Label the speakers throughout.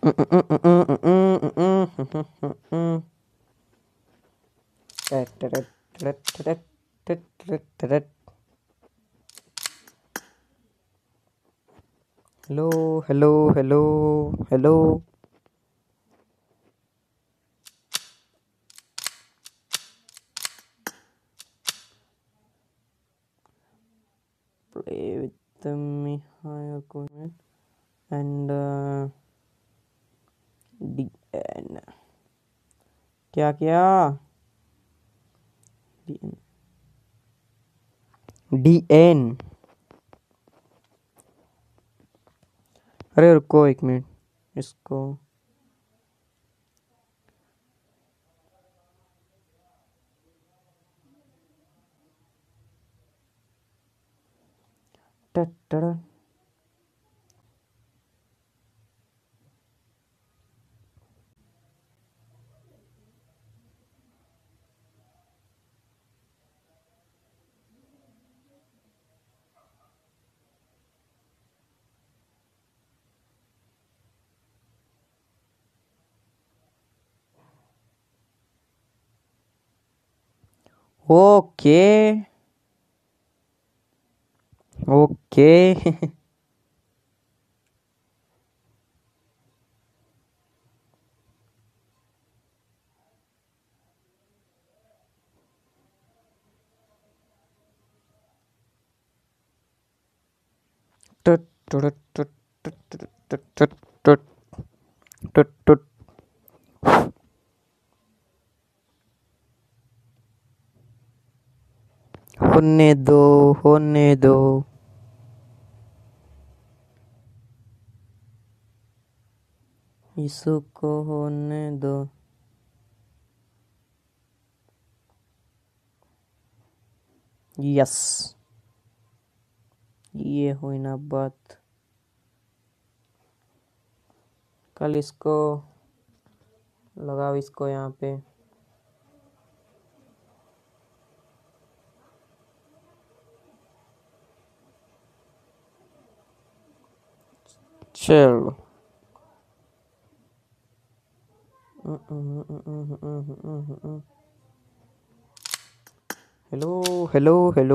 Speaker 1: Hello hello hello hello. Play with me higher comment and DN क्या क्या DN। अरे रुको एक मिनट इसको टटड़ा। ओके ओके टट टट टट टट टट टट टट टट। होने दो होने दो। इसको होने दो। यस ये हुई ना बात। कल इसको लगाओ इसको यहाँ पे। चलो हेलो हेलो हेलो।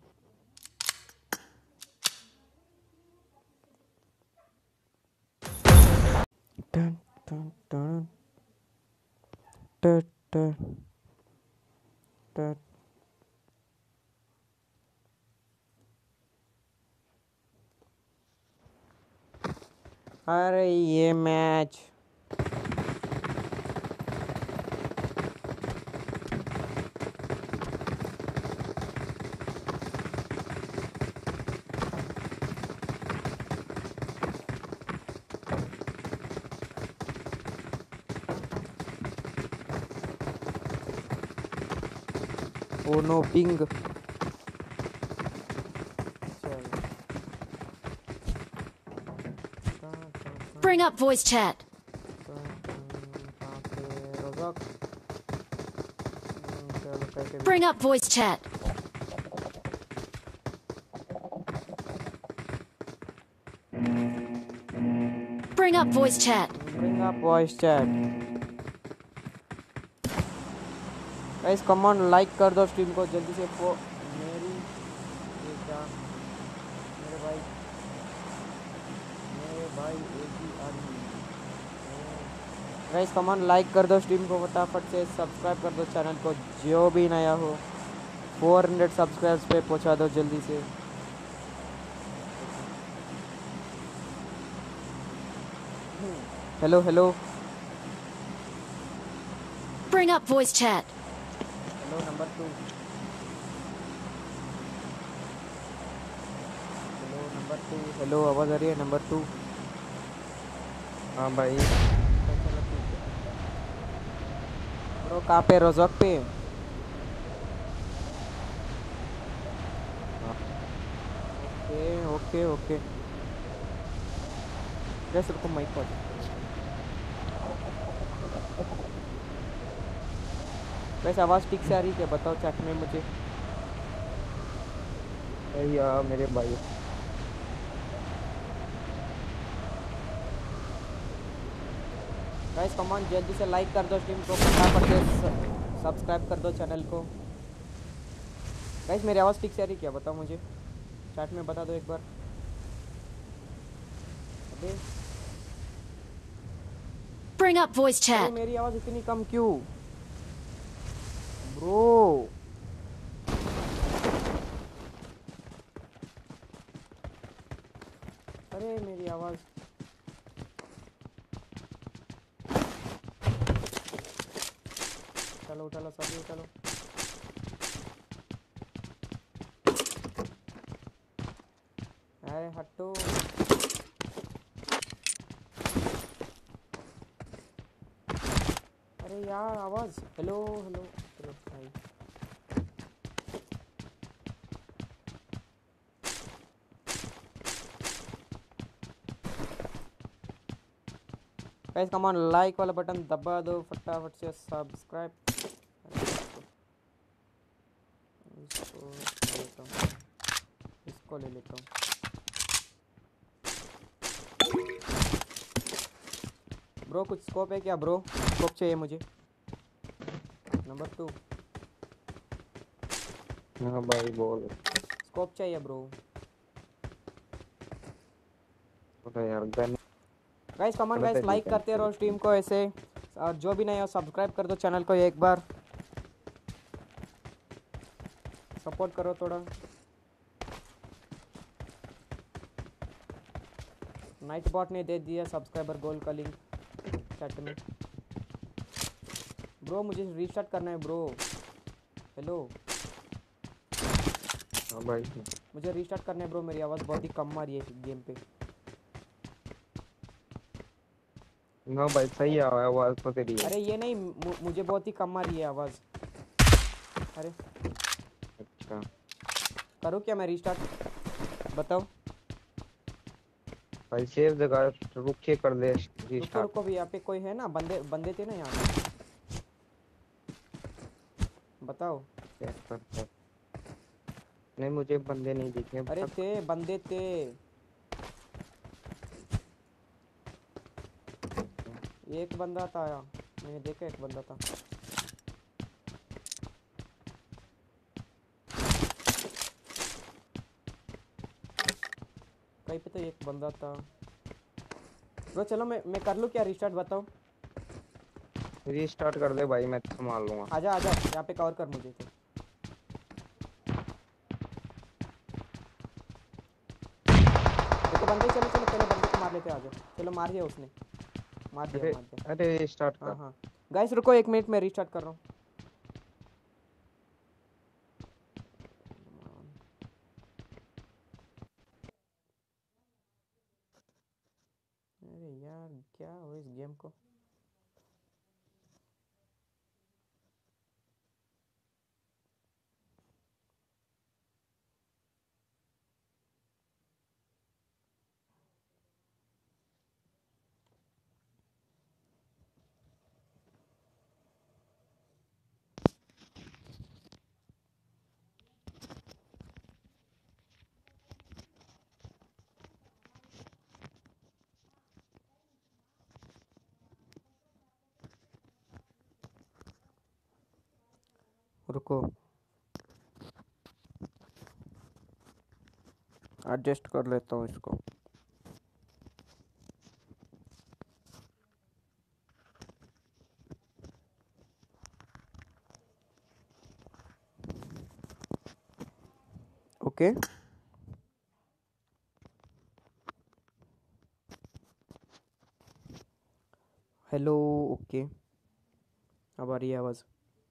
Speaker 1: टन टन टन टट टट टट। अरे ये match oh no ping.
Speaker 2: Bring up voice chat. Bring up voice chat. Bring up voice chat.
Speaker 1: Bring up voice chat. Guys come on like कर दो स्ट्रीम को जल्दी से। मेरी ये क्या मेरे भाई एक ही आदमी। गाइस कम ऑन लाइक कर दो स्ट्रीम को फटाफट से। सब्सक्राइब कर दो चैनल को जो भी नया हो। 400 सब्सक्राइब्स पे पहुंचा दो जल्दी से। Hello hello.
Speaker 2: Bring up voice chat.
Speaker 1: Hello number 2। Hello number 2। Hello आवाज़ आ रही है नंबर 2?
Speaker 3: हाँ भाई।
Speaker 1: ब्रो कहाँ पे? रोज़क पे? Okay okay okay. जैसे रुको माइक पर। वैसे आवाज़ ठीक से आ रही है क्या? बताओ चैट में मुझे।
Speaker 3: या मेरे भाई
Speaker 1: गाइस कम ऑन जल्दी से लाइक कर दो स्ट्रीम को, फटाफट से सब्सक्राइब कर दो चैनल को। गाइस मेरी आवाज़ ठीक से आ रही क्या, बताओ मुझे चैट में बता दो एक बार। अबे
Speaker 2: Bring up voice
Speaker 1: अरे
Speaker 2: chat.
Speaker 1: मेरी आवाज़ इतनी कम क्यों ब्रो? अरे मेरी आवाज़ चलो उठा लो सभी उठा लो। अरे हटो। अरे यार आवाज़, हेलो हेलो। चलो भाई गाइस कम ऑन लाइक वाला बटन दबा दो फटाफट से, सब्सक्राइब। इसको ले लेता हूँ। ब्रो कुछ स्कोप है क्या ब्रो? स्कोप चाहिए मुझे। नंबर 2
Speaker 3: हाँ भाई बोल।
Speaker 1: स्कोप चाहिए ब्रो।
Speaker 3: अरे यार गन
Speaker 1: गाइस कम ऑन
Speaker 3: पड़ता
Speaker 1: गाइस,
Speaker 3: है
Speaker 1: लाइक
Speaker 3: ठीक
Speaker 1: करते
Speaker 3: है।
Speaker 1: रहो स्ट्रीम को ऐसे, और जो भी नया हो सब्सक्राइब कर दो चैनल को, एक बार सपोर्ट करो थोड़ा। नाइट बॉट ने दे दिया सब्सक्राइबर गोल का लिंक चैट में। ब्रो मुझे रीस्टार्ट करना है ब्रो। हेलो
Speaker 3: हाँ भाई
Speaker 1: मुझे रीस्टार्ट करना है ब्रो, मेरी आवाज़ बहुत ही कम आ रही है गेम पे।
Speaker 3: हाँ भाई सही आ रहा है आवाज तो तेरी।
Speaker 1: अरे ये नहीं, मुझे बहुत ही कम आ रही है आवाज़। अरे
Speaker 3: अच्छा
Speaker 1: करूँ क्या मैं रीस्टार्ट, बताओ।
Speaker 3: भाई सेव जगह रुक के कर दे
Speaker 1: रुको
Speaker 3: रीस्टार्ट।
Speaker 1: रुको भी, यहाँ पे कोई है ना, बंदे बंदे थे ना यहाँ पे, बताओ।
Speaker 3: चेक करते हैं। नहीं मुझे बंदे नहीं दिखे अब
Speaker 1: अरे
Speaker 3: तक।
Speaker 1: थे बंदे थे। एक बंदा था, मैंने देखा एक बंदा था। कहीं पे तो एक बंदा था ब्रो। चलो मैं कर लूँ क्या रीस्टार्ट, बताओ।
Speaker 3: रीस्टार्ट कर दे भाई मैं संभाल लूंगा।
Speaker 1: आजा आजा यहाँ पे कवर कर मुझे तो। देखो बंदे, चलो चलो पहले बंदे को मार लेते हैं, आजा। चलो मार दिया उसने, मार दिया
Speaker 3: अरे
Speaker 1: मार दिया।
Speaker 3: अरे रीस्टार्ट
Speaker 1: हाँ
Speaker 3: कर।
Speaker 1: हाँ गाइस रुको 1 मिनट में रीस्टार्ट कर रहा हूँ। अरे यार क्या हो इस गेम को। रुको एडजस्ट कर लेता हूँ इसको। Okay hello. ओके अब आ रही है आवाज़।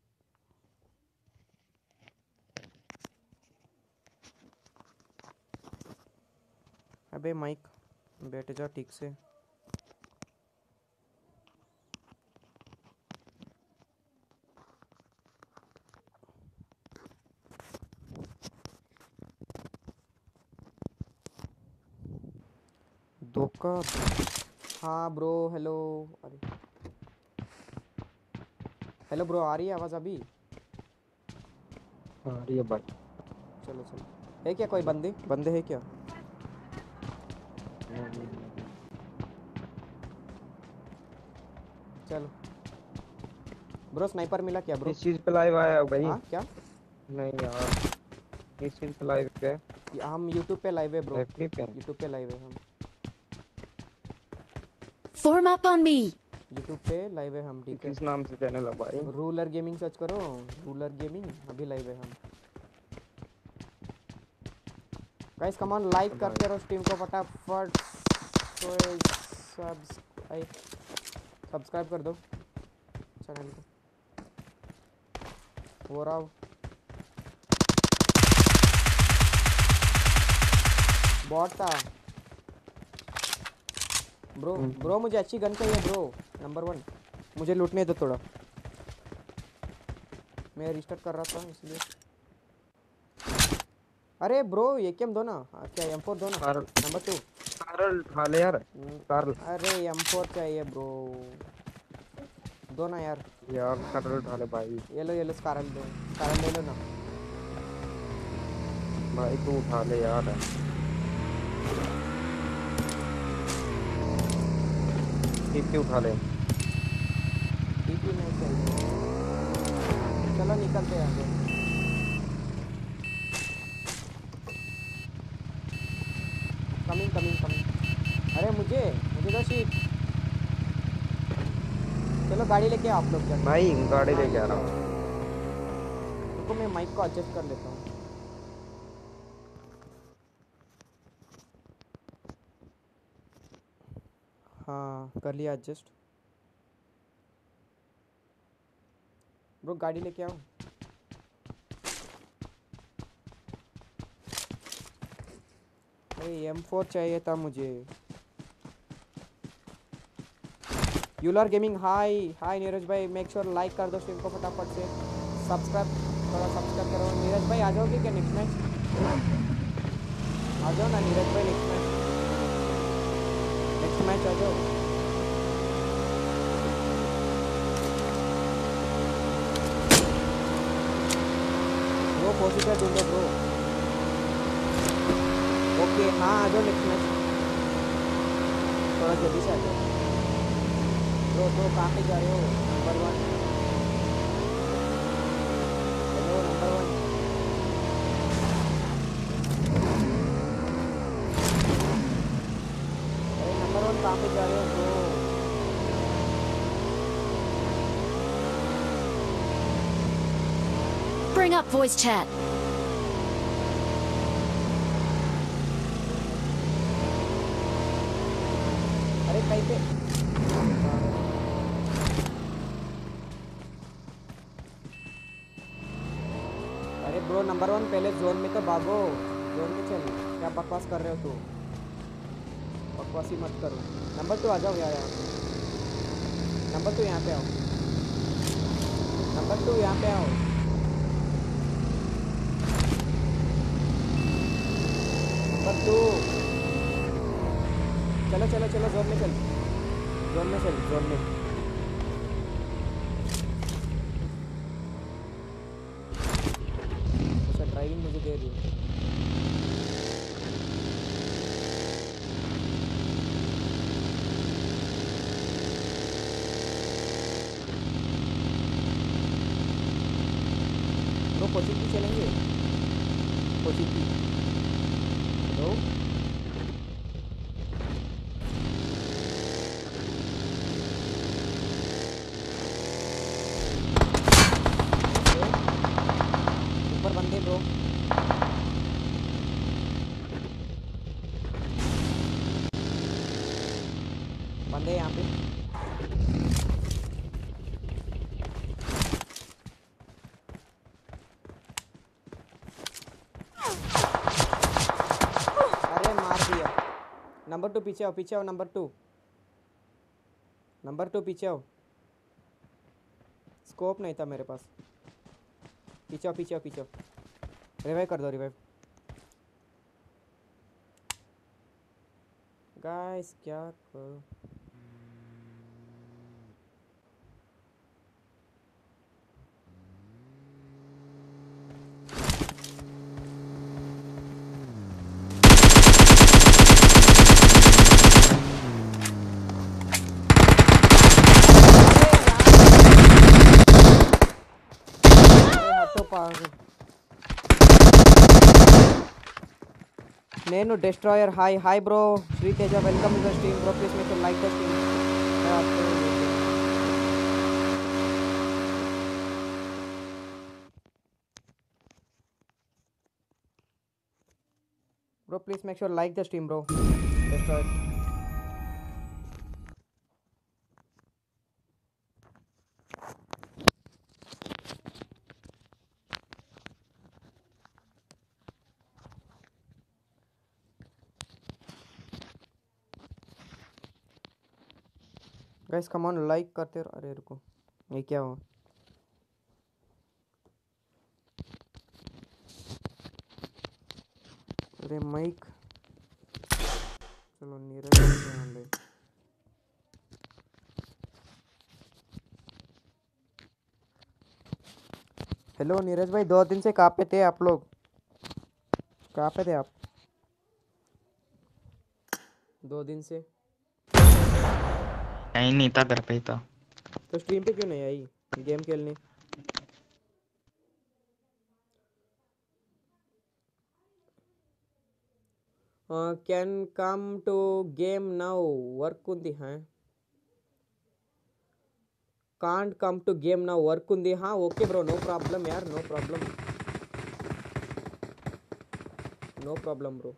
Speaker 1: अबे माइक बैठ जा ठीक से। धोखा। हाँ ब्रो हेलो। अरे हेलो ब्रो, आ रही है आवाज़ अभी?
Speaker 3: हाँ ये भाई।
Speaker 1: चलो चलो, है क्या कोई बंदे बंदे है क्या?
Speaker 3: नहीं, नहीं, नहीं।
Speaker 1: चलो ब्रो स्नाइपर मिला क्या ब्रो?
Speaker 3: इस चीज पे लाइव आया भाई?
Speaker 1: हाँ क्या?
Speaker 3: नहीं यार, इस चीज पे लाइव है।
Speaker 1: हम यूट्यूब पे लाइव है ब्रो,
Speaker 3: एफपी पे
Speaker 1: यूट्यूब पे लाइव है हम,
Speaker 2: Form up on me.
Speaker 1: YouTube पे लाइव है हम, ठीक है?
Speaker 3: किस नाम से चैनल है भाई?
Speaker 1: रूलर गेमिंग सर्च करो, रूलर गेमिंग, अभी लाइव है हम। गाइस कम ऑन, लाइक करते रहो स्ट्रीम को फटाफट, सब्सक्राइब कर दो चैनल को। हो रहा बॉट था ब्रो। ब्रो मुझे अच्छी गन चाहिए ब्रो, नंबर 1 मुझे लूटने दो थोड़ा, मैं रिस्टार्ट कर रहा था इसलिए। अरे ब्रो एकेएम दो ना, क्या M4 दो ना, नंबर 2
Speaker 3: कारल उठा ले यार, कारल।
Speaker 1: अरे M4 चाहिए ब्रो, दो ना यार।
Speaker 3: यार कारल उठा ले भाई।
Speaker 1: ये लो स्कारल दो, स्कारल ले लो ना
Speaker 3: भाई तू उठा ले यार। टीपी उठा ले।
Speaker 1: टीपी नहीं चाहिए, चलो निकलते हैं आगे। कमिंग। अरे मुझे तो शीट, चलो गाड़ी लेके आप लोग जाते।
Speaker 3: भाई गाड़ी लेके आ रहा हूँ।
Speaker 1: रुको मैं माइक को एडजस्ट कर लेता हूँ। हाँ कर लिया एडजस्ट। ब्रो गाड़ी लेके आओ। अरे M4 चाहिए था मुझे। यूलर गेमिंग हाय नीरज भाई, मेक श्योर लाइक कर दो स्ट्रीम को फटाफट से, सब्सक्राइब करो। नीरज भाई आ जाओगे क्या नेक्स्ट मैच? आ जाओ ना नीरज भाई, नेक्स्ट मैच आ जाओ। ब्रो पोस्टर ढूंढो ब्रो। ओके हाँ आ जाओ नेक्स्ट मैच, थोड़ा जल्दी से आ जाओ ब्रो। तो कहाँ पे जा रहे हो? Number 1 hello number 1। अरे नंबर 1 कहाँ पे जा रहे हो bro?
Speaker 2: Bring up voice chat.
Speaker 1: अरे कहीं पे ब्रो नंबर 1 पहले जोन में तो भागो, जोन में चल, क्या बकवास कर रहे हो तू? बकवासी मत करो। नंबर 2 आ जाओ यार, नंबर 2 यहाँ पे आओ, नंबर 2 यहाँ पे आओ। नंबर 2 चलो जोन में चल, जोन में। ड्राइविंग मुझे दे रही है। तो कोचिंग चलेंगे, कोचिंग हेलो ऊपर बंदे ब्रो। बंदे यहाँ पे। अरे मार दिया। नंबर 2 पीछे आओ नंबर 2 पीछे आओ। स्कोप नहीं था मेरे पास। पीछे आओ। रिवाइव कर दो, रिवाइव। गाइस क्या करो? నేను destroyer. Hi bro. Sri Teja, welcome to the stream bro. Please make sure like the stream. मैं आपको bro, please make sure like the stream bro. Destroyer. Guys come on like करते रहो। अरे रुको, ये क्या हुआ? अरे माइक, चलो नीरज को ध्यान दे। हेलो नीरज भाई, 2 दिन से कहाँ पे थे आप लोग? कहाँ पे थे आप 2 दिन से?
Speaker 4: नहीं था, घर पे ही था।
Speaker 1: तो स्ट्रीम पे क्यों नहीं आई गेम खेलने? Can come to game now work ఉంది हाँ can't come to game now work ఉంది हाँ ओके ब्रो, नो प्रॉब्लम यार, no problem, no problem bro,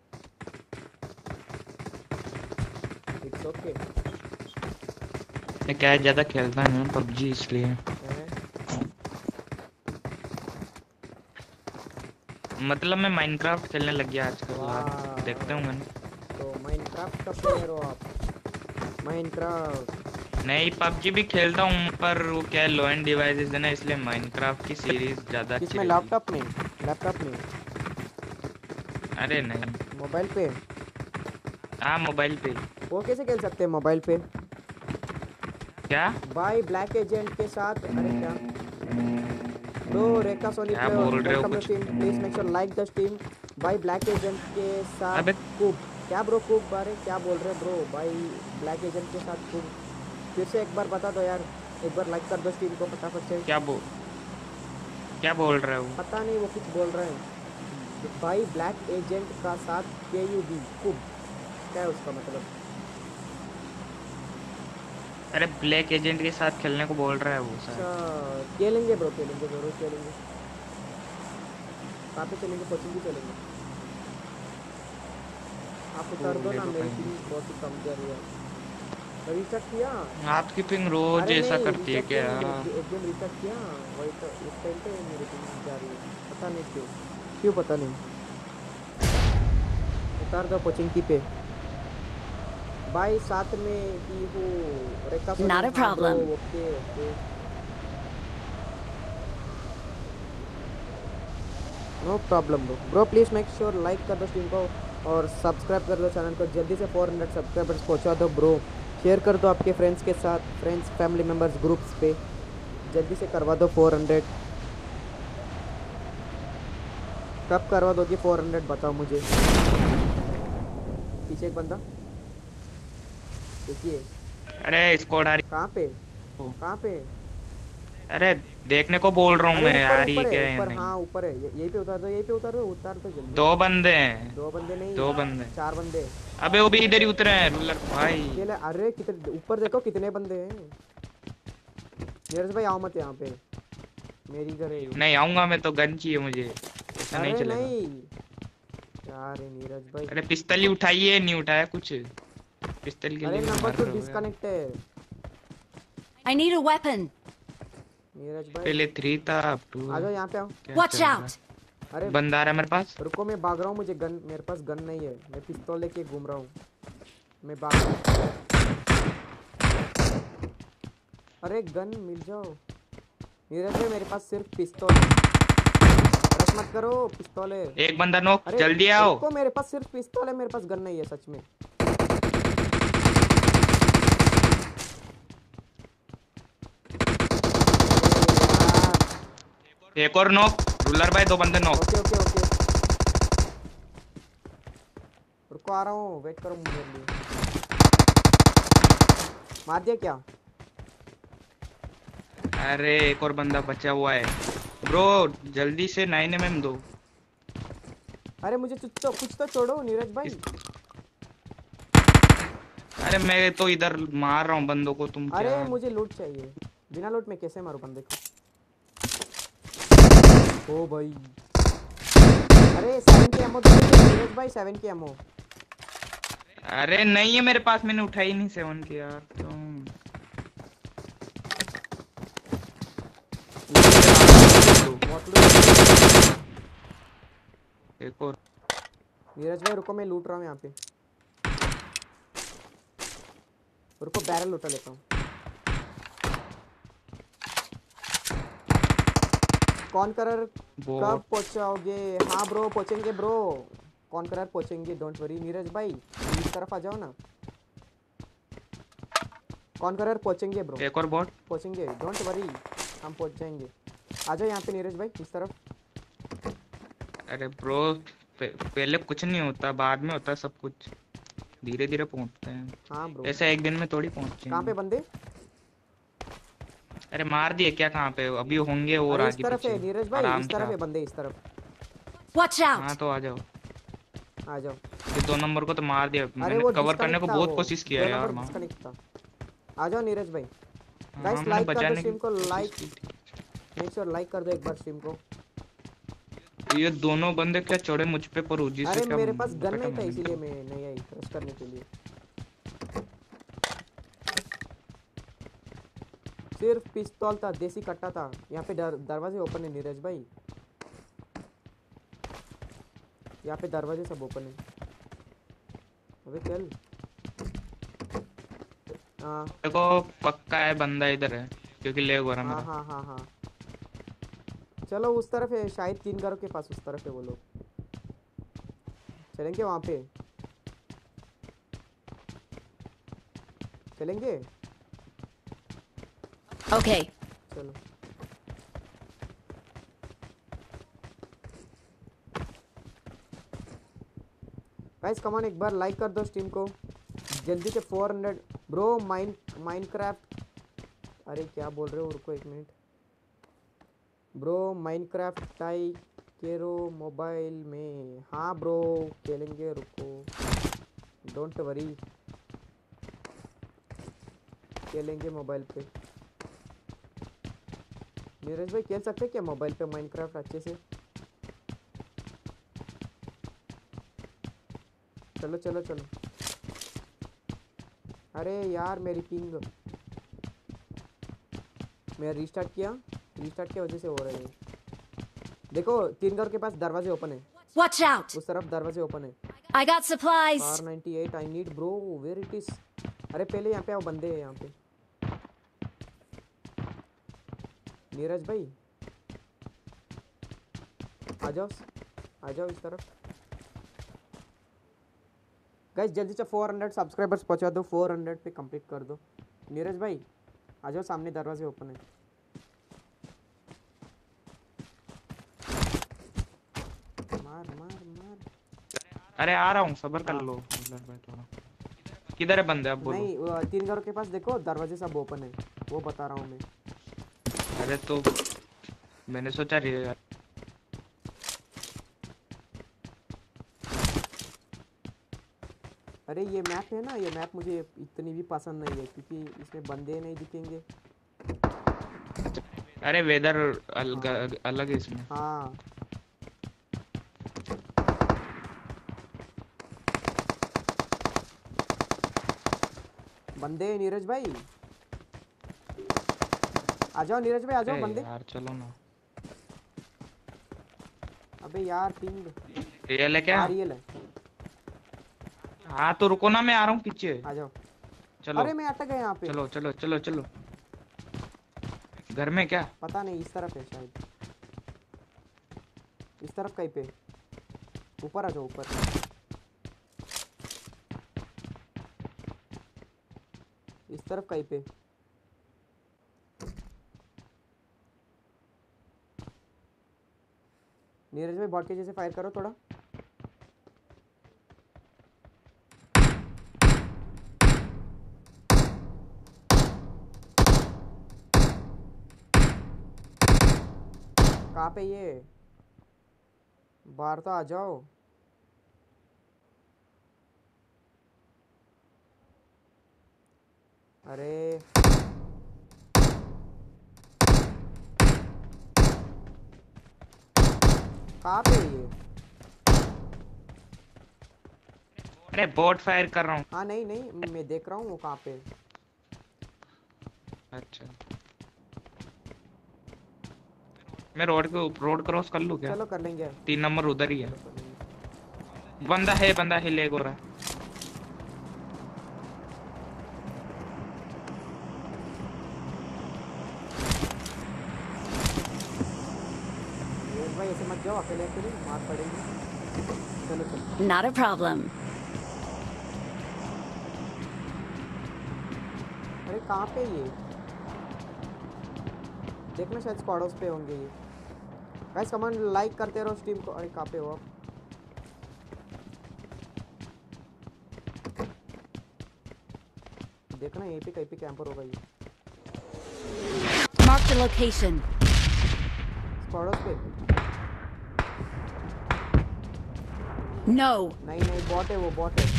Speaker 1: it's okay.
Speaker 4: मैं क्या ज्यादा खेलता नहीं हूँ पबजी, इसलिए। मतलब मैं माइनक्राफ्ट खेलने लग गया आजकल, आप देखते होंगे ना।
Speaker 1: तो माइनक्राफ्ट का प्लेयर हो आप? माइनक्राफ्ट
Speaker 4: नहीं, पबजी भी खेलता हूँ, पर वो क्या लो एंड डिवाइसेस है ना, इसलिए माइनक्राफ्ट की सीरीज ज्यादा अच्छी
Speaker 1: किसमें?
Speaker 4: रहती है।
Speaker 1: लैपटॉप में? लैपटॉप में?
Speaker 4: अरे नहीं,
Speaker 1: मोबाइल पे?
Speaker 4: हाँ मोबाइल पे।
Speaker 1: वो कैसे खेल सकते हैं मोबाइल पे?
Speaker 4: क्या
Speaker 1: भाई ब्लैक एजेंट के साथ? अरे क्या ब्रो, रेखा सोनी
Speaker 4: क्या बोल रहे हो कुछ?
Speaker 1: Please make sure like the stream. भाई ब्लैक एजेंट के साथ
Speaker 4: अबे
Speaker 1: कूब, क्या ब्रो कूब बारे क्या बोल रहे ब्रो? भाई ब्लैक एजेंट के साथ कूब, फिर से एक बार बता दो यार, एक बार लाइक कर दो स्ट्रीम को फटाफट से।
Speaker 4: क्या बोल रहे हो?
Speaker 1: पता नहीं, वो कुछ बोल रहे हैं। भाई ब्लैक एजेंट का साथ KUB कूब, क्या है उसका मतलब?
Speaker 4: अरे ब्लैक एजेंट के साथ खेलने को बोल रहा है वो सर।
Speaker 1: अच्छा, खेलेंगे ब्रो, खेलेंगे जरूर खेलेंगे। कहाँ पे चलेंगे? कोचिंग भी चलेंगे। आप उतार दो ना, मेरी पिंग बहुत ही कम जा रही है। रिस्टार्ट किया?
Speaker 4: आपकी पिंग रोज
Speaker 1: अरे
Speaker 4: ऐसा
Speaker 1: नहीं,
Speaker 4: करती है
Speaker 1: रिस्टार्ट
Speaker 4: क्या?
Speaker 1: किया मैंने, एक गेम रिस्टार्ट किया, वही तो उस टाइम पे मेरी पिंग जा रही है, पता नहीं क्यों, क्यों पता नहीं। उतार दो कोचिंग की पे भाई, साथ में ही हो Rekha Soni.
Speaker 2: Not a problem.
Speaker 1: Okay okay, no problem bro. Bro please make sure like कर दो स्ट्रीम को और सब्सक्राइब कर दो चैनल को, जल्दी से 400 सब्सक्राइबर्स पहुंचा दो ब्रो। शेयर कर दो आपके फ्रेंड्स के साथ, फ्रेंड्स फैमिली मेम्बर्स ग्रुप्स पे, जल्दी से करवा दो 400। कब करवा दोगे 400 बताओ मुझे। पीछे एक बंदा देखिए।
Speaker 4: अरे स्क्वाड आ रही।
Speaker 1: कहाँ पे? कहाँ पे?
Speaker 4: अरे देखने को बोल रहा हूँ
Speaker 1: अरे
Speaker 4: मैं,
Speaker 1: ऊपर
Speaker 4: आ रही
Speaker 1: ऊपर
Speaker 4: क्या
Speaker 1: है,
Speaker 4: है
Speaker 1: ऊपर,
Speaker 4: नहीं?
Speaker 1: हाँ ऊपर है, यहीं पे उतार दो, यहीं पे उतार दो, उतार दो जल्दी।
Speaker 4: 2 बंदे हैं।
Speaker 1: 2 बंदे नहीं,
Speaker 4: 2 बंदे।
Speaker 1: 4 बंदे।
Speaker 4: अबे वो भी इधर ही उतरे हैं रूलर भाई।
Speaker 1: अकेले? अरे कितने ऊपर देखो, कितने बंदे हैं। नीरज भाई आओ मत यहाँ पे, मेरी इधर है।
Speaker 4: नहीं आऊंगा मैं, तो गन चाहिए मुझे, ऐसा नहीं
Speaker 1: अरे
Speaker 4: चलेगा।
Speaker 1: नहीं यार, ये नीरज भाई।
Speaker 4: अरे पिस्तल ही उठाइए, नहीं उठाया कुछ। पिस्तल के
Speaker 1: अरे
Speaker 4: लिए
Speaker 1: नंबर
Speaker 4: मर
Speaker 1: 2
Speaker 4: रहे हो यार।
Speaker 1: डिस्कनेक्ट है
Speaker 2: I need a weapon.
Speaker 1: Neeraj भाई।
Speaker 4: पहले 3 था, अब 2।
Speaker 1: आ जाओ यहाँ पे आओ।
Speaker 2: Watch out.
Speaker 1: अरे
Speaker 4: बंदा आ रहा है मेरे पास।
Speaker 1: रुको, मैं भाग रहा हूँ, मुझे गन, मेरे पास गन नहीं है, मैं पिस्तौल लेके घूम रहा हूँ, मैं भाग रहा हूँ। अरे गन मिल जाओ नीरज भाई, मेरे पास सिर्फ पिस्तौल है, रश मत करो, पिस्तौल है।
Speaker 4: एक बंदा नॉक,
Speaker 1: अरे
Speaker 4: जल्दी आओ।
Speaker 1: रुको, मेरे पास सिर्फ पिस्तौल है, मेरे पास गन नहीं है सच में।
Speaker 4: एक और नॉक, रूलर भाई 2 बंदे नॉक।
Speaker 1: ओके ओके ओके, रुको आ रहा हूँ, वेट करो मेरे लिए। मार दिया क्या?
Speaker 4: अरे एक और बंदा बचा हुआ है। ब्रो जल्दी से 9mm दो।
Speaker 1: अरे मुझे कुछ तो छोड़ो नीरज भाई।
Speaker 4: अरे मैं तो इधर मार रहा हूँ बंदों को, तुम क्या।
Speaker 1: अरे मुझे लूट चाहिए, बिना लूट में कैसे मारूं बंदे को। ओ भाई, अरे 7 की एमो दो मुझे नीरज भाई, 7 की एमो।
Speaker 4: अरे नहीं है मेरे पास, मैंने उठाई नहीं 7 की यार तुम। एक और।
Speaker 1: नीरज भाई रुको, मैं लूट रहा हूँ यहाँ पे। रुको बैरल उठा लेता हूँ। कौन करर कब पहुंचाओगे? हाँ ब्रो पहुंचेंगे ब्रो, कौन करर पहुंचेंगे, डोंट वरी। नीरज भाई इस तरफ आ जाओ ना, कौन करर पहुंचेंगे ब्रो,
Speaker 4: एक और बॉट।
Speaker 1: पहुंचेंगे डोंट वरी, हम पहुंच जाएंगे। आ जाओ यहाँ पे नीरज भाई इस तरफ।
Speaker 4: अरे ब्रो पहले कुछ नहीं होता, बाद में होता सब कुछ, धीरे धीरे पहुंचते हैं।
Speaker 1: हाँ ब्रो।
Speaker 4: ऐसा एक दिन में थोड़ी पहुंचे।
Speaker 1: कहाँ पे बंदे?
Speaker 4: अरे मार दिए क्या, कहाँ पे अभी होंगे और
Speaker 1: अरे इस
Speaker 4: आगे
Speaker 1: तरफ है
Speaker 4: पीछे
Speaker 1: नीरज भाई,
Speaker 4: आराम
Speaker 1: इस
Speaker 4: से।
Speaker 1: तरफ है बंदे, इस तरफ।
Speaker 2: Watch
Speaker 4: हाँ
Speaker 2: out!
Speaker 4: तो आ जाओ।
Speaker 1: आ जाओ।
Speaker 4: ये 2 नंबर को तो मार दिया,
Speaker 1: अरे
Speaker 4: मैंने
Speaker 1: वो
Speaker 4: कवर करने को
Speaker 1: डिस्कनेक्ट था,
Speaker 4: बहुत
Speaker 1: वो
Speaker 4: कोशिश किया
Speaker 1: 2
Speaker 4: यार
Speaker 1: नंबर
Speaker 4: वहाँ।
Speaker 1: डिस्कनेक्ट था। आ जाओ नीरज भाई।
Speaker 4: हाँ
Speaker 1: गाइस
Speaker 4: मैंने
Speaker 1: लाइक कर दो
Speaker 4: बचाने की
Speaker 1: स्ट्रीम को,
Speaker 4: कोशिश
Speaker 1: लाइक
Speaker 4: की थी।
Speaker 1: मेक श्योर लाइक कर दो एक बार स्ट्रीम को।
Speaker 4: ये दोनों बंदे क्या चढ़े मुझ पे, पर उजी से
Speaker 1: अरे
Speaker 4: क्या
Speaker 1: मेरे पास गन
Speaker 4: लपेटा
Speaker 1: नहीं था
Speaker 4: मैंने
Speaker 1: इसीलिए
Speaker 4: इनको।
Speaker 1: मैं नहीं आई क्रश करने के लिए। सिर्फ पिस्तौल था, देसी कट्टा था। यहाँ पे दरवाजे ओपन है नीरज भाई, यहाँ पे दरवाजे सब ओपन है। अबे चल। हाँ
Speaker 4: देखो पक्का है बंदा इधर है, क्योंकि लेग हो रहा
Speaker 1: हाँ
Speaker 4: मेरा।
Speaker 1: हाँ हाँ हाँ, चलो उस तरफ है शायद, 3 घरों के पास उस तरफ है वो लोग। चलेंगे वहाँ पे, चलेंगे।
Speaker 2: Okay.
Speaker 1: चलो गाइस कमान, एक बार लाइक कर दो स्ट्रीम को जल्दी से। 400 ब्रो। माइनक्राफ्ट, अरे क्या बोल रहे हो, रुको 1 मिनट ब्रो। माइनक्राफ्ट टाई केरो मोबाइल में, हाँ ब्रो खेलेंगे, रुको डोंट वरी, खेलेंगे मोबाइल पे। नीरज भाई खेल सकते हैं क्या मोबाइल पे माइनक्राफ्ट अच्छे से? चलो चलो चलो। अरे यार मेरी पिंग, मैं रिस्टार्ट किया, रिस्टार्ट की वजह से हो रहा है। देखो 3 घर के पास दरवाजे ओपन है,
Speaker 2: Watch out!
Speaker 1: उस तरफ दरवाजे ओपन है।
Speaker 2: I got supplies.
Speaker 1: R98 I need bro, where it is. अरे पहले यहाँ पे आओ, बंदे हैं यहाँ पे। नीरज भाई आ जाओ, आ जाओ इस तरफ। गाइस जल्दी से 400 सब्सक्राइबर्स पहुंचा दो, 400 पे कंप्लीट कर दो। नीरज भाई आ जाओ, सामने दरवाजे ओपन है। मार मार मार।
Speaker 4: अरे आ रहा हूँ, सबर कर
Speaker 1: हाँ।
Speaker 4: लो भाई थोड़ा। किधर है बंदे, अब बोलो।
Speaker 1: नहीं 3 घरों के पास देखो दरवाजे सब ओपन है, वो बता रहा हूँ मैं।
Speaker 4: अरे तो मैंने सोचा यार।
Speaker 1: अरे ये मैप है ना, ये मैप मुझे इतनी भी पसंद नहीं है क्योंकि इसमें बंदे नहीं दिखेंगे।
Speaker 4: अरे वेदर अलग अलग है इसमें।
Speaker 1: हाँ बंदे हैं नीरज भाई, आ जाओ नीरज भाई, आ जाओ
Speaker 4: अरे
Speaker 1: बंदे।
Speaker 4: यार चलो ना।
Speaker 1: अबे यार पिंग
Speaker 4: रियल है क्या?
Speaker 1: आ रियल है।
Speaker 4: हाँ तो रुको ना, मैं आ रहा हूँ पीछे।
Speaker 1: आ जाओ।
Speaker 4: चलो
Speaker 1: अरे मैं अटक गया यहाँ पे।
Speaker 4: चलो चलो चलो चलो। घर में क्या?
Speaker 1: पता नहीं, इस तरफ है शायद, इस तरफ कहीं पे। ऊपर आ जाओ, ऊपर इस तरफ कहीं पे। नीरज भाई बॉट के जैसे फायर करो थोड़ा। कहाँ पे ये? बाहर तो आ जाओ। अरे कहाँ पे ये?
Speaker 4: अरे बोट फायर कर रहा हूँ।
Speaker 1: हाँ नहीं नहीं, मैं देख रहा हूँ वो कहाँ पे।
Speaker 4: अच्छा मैं रोड क्रॉस कर लूँ क्या?
Speaker 1: चलो कर लेंगे।
Speaker 4: 3 नंबर उधर ही है।
Speaker 1: चलो कर लेंगे।
Speaker 4: बंदा है लेग हो रहा है।
Speaker 1: नीरज भाई ऐसे मत जाओ, अकेले अकेले मार पड़ेगी। चलो चलो।
Speaker 2: Not a problem.
Speaker 1: अरे कहाँ पे ये? देखना शायद स्क्वाड हाउस पे होंगे ये। गाइस कमेंट लाइक करते रहो स्ट्रीम को। अरे कहाँ पे हो आप? देखना यहीं पे कहीं पे कैंपर होगा ये।
Speaker 2: Mark the location.
Speaker 1: Squad house पे?
Speaker 2: No.
Speaker 1: नहीं नहीं, बॉट है वो, बॉट है।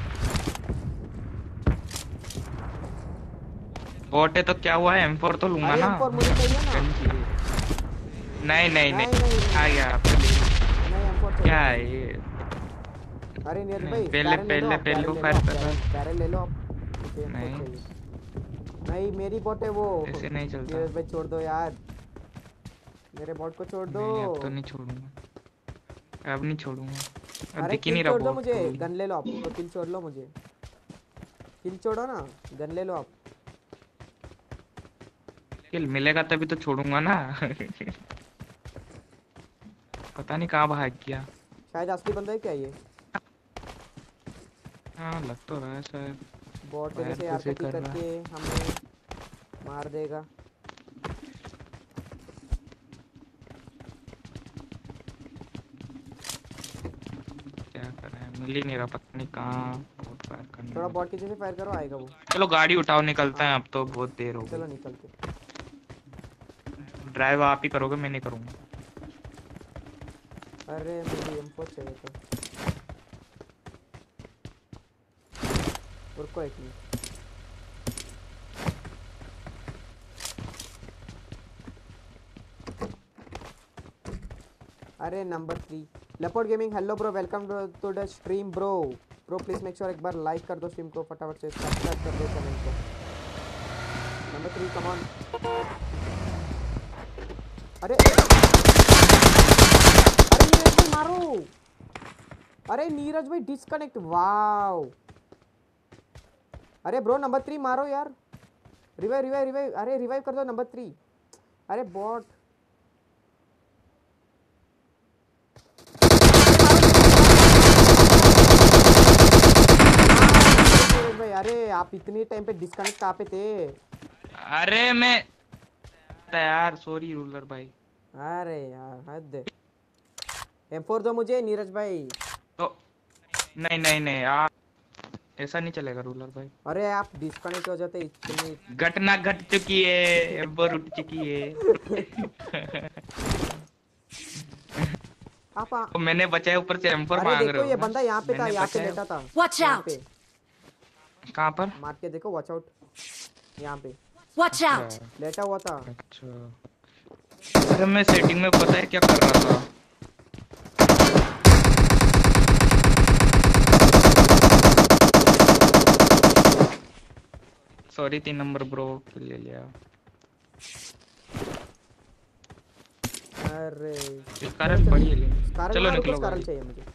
Speaker 4: बॉट है तो क्या हुआ है? M4 तो लूंगा
Speaker 1: अरे
Speaker 4: ना।
Speaker 1: M4 मुझे चाहिए ना।
Speaker 4: नहीं नहीं
Speaker 1: नहीं,
Speaker 4: नहीं
Speaker 1: नहीं,
Speaker 4: आ गया आप ले लो।
Speaker 1: नहीं M4 चाहिए।
Speaker 4: क्या है ये?
Speaker 1: अरे नीरज
Speaker 4: नहीं,
Speaker 1: भाई
Speaker 4: पहले
Speaker 1: बैरल
Speaker 4: को फायर कर रहा।
Speaker 1: बैरल ले लो आप। मुझे M4
Speaker 4: नहीं।
Speaker 1: चाहिए। नहीं मेरी बॉट है वो।
Speaker 4: ऐसे नहीं चलता।
Speaker 1: नीरज भाई छोड़ दो यार, मेरे बॉट को छोड़ दो।
Speaker 4: नहीं अब तो नहीं छोड़ूंगा, अब नहीं छोड़ूंगा। अब
Speaker 1: अरे
Speaker 4: दिख ही नहीं
Speaker 1: किल
Speaker 4: रहा
Speaker 1: छोड़ दो
Speaker 4: बॉट
Speaker 1: मुझे,
Speaker 4: कोई।
Speaker 1: गन ले लो आप। तो किल छोड़ लो मुझे, किल छोड़ो ना, गन ले लो आप।
Speaker 4: किल मिलेगा तभी तो छोड़ूंगा ना। पता नहीं कहाँ भाग गया।
Speaker 1: शायद असली बंदा है क्या ये?
Speaker 4: हाँ लग तो रहा है शायद।
Speaker 1: बॉट
Speaker 4: फायर
Speaker 1: जैसे यार
Speaker 4: कैसे
Speaker 1: कटी
Speaker 4: कर रहा
Speaker 1: करके हमें मार देगा।
Speaker 4: क्या कर रहे हैं, मिल ही नहीं रहा, पता नहीं कहाँ बॉट फायर करने
Speaker 1: थोड़ा
Speaker 4: लगा।
Speaker 1: बॉट की जैसे फायर करो, आएगा वो।
Speaker 4: चलो गाड़ी उठाओ, निकलते हैं, अब तो बहुत देर हो
Speaker 1: चलो
Speaker 4: गई।
Speaker 1: निकलते।
Speaker 4: ड्राइव आप ही करोगे, मैं नहीं करूंगा।
Speaker 1: अरे मुझे M4 चाहिए था। रुको एक मिनट। अरे number 3 leopard gaming, hello bro, welcome to the stream bro. Bro please make sure एक बार लाइक कर दो स्ट्रीम को, फटाफट से सब्सक्राइब कर दो चैनल को। Number 3 come on. अरे नीरज भाई मारो। अरे नीरज भाई डिस्कनेक्ट, वाओ। अरे ब्रो नंबर 3 मारो यार। रिवाइव रिवाइव रिवाइव, अरे रिवाइव कर दो नंबर 3। अरे बॉट भाई। अरे आप इतनी टाइम पे डिस्कनेक्ट कहाँ पे थे?
Speaker 4: अरे मैं यार सॉरी रूलर भाई।
Speaker 1: अरे यार हद। M4 दो मुझे नीरज भाई।
Speaker 4: तो नहीं नहीं नहीं आप, ऐसा नहीं चलेगा रूलर भाई।
Speaker 1: अरे आप डिस्कनेक्ट हो जाते इतनी।
Speaker 4: घटना घट चुकी है, एम्बर उठ चुकी है।
Speaker 1: आप
Speaker 4: तो मैंने बचाए, ऊपर से M4
Speaker 1: अरे
Speaker 4: मांग
Speaker 1: देखो
Speaker 4: रहे हो
Speaker 1: ये
Speaker 4: ना?
Speaker 1: बंदा यहाँ पे था,
Speaker 4: मैंने
Speaker 1: यहाँ पे
Speaker 4: बचाया।
Speaker 1: लेटा था।
Speaker 2: Watch
Speaker 1: यहाँ
Speaker 2: out!
Speaker 1: पे
Speaker 4: कहाँ पर?
Speaker 1: मार के देखो, वॉच आउट। यहाँ पे
Speaker 2: Watch out!
Speaker 1: लेटा हुआ था।
Speaker 4: अच्छा अरे मैं सेटिंग में पता है क्या कर रहा था। सॉरी 3 नंबर ब्रो ले लिया।
Speaker 1: अरे
Speaker 4: इस कारण बड़ी है लेकिन।
Speaker 1: कारण
Speaker 4: चलो
Speaker 1: मारो,
Speaker 4: निकलो
Speaker 1: कुछ कारण
Speaker 4: गाड़ी।
Speaker 1: चाहिए मुझे।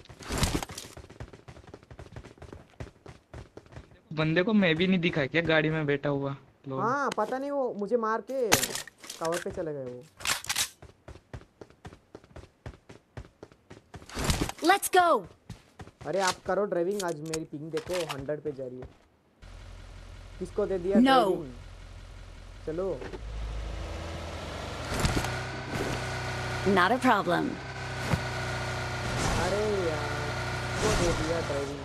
Speaker 4: बंदे को मैं भी नहीं दिखा क्या गाड़ी में बैठा हुआ? लो
Speaker 1: हाँ पता नहीं, वो मुझे मार के कवर पे चले गए वो।
Speaker 2: Let's go!
Speaker 1: अरे आप करो ड्राइविंग, आज मेरी पिंग देखो 100 पे जा रही है। किसको दे दिया
Speaker 2: No.
Speaker 1: ड्राइविंग? चलो
Speaker 2: Not a problem.
Speaker 1: अरे यार किसको दे दिया ड्राइविंग?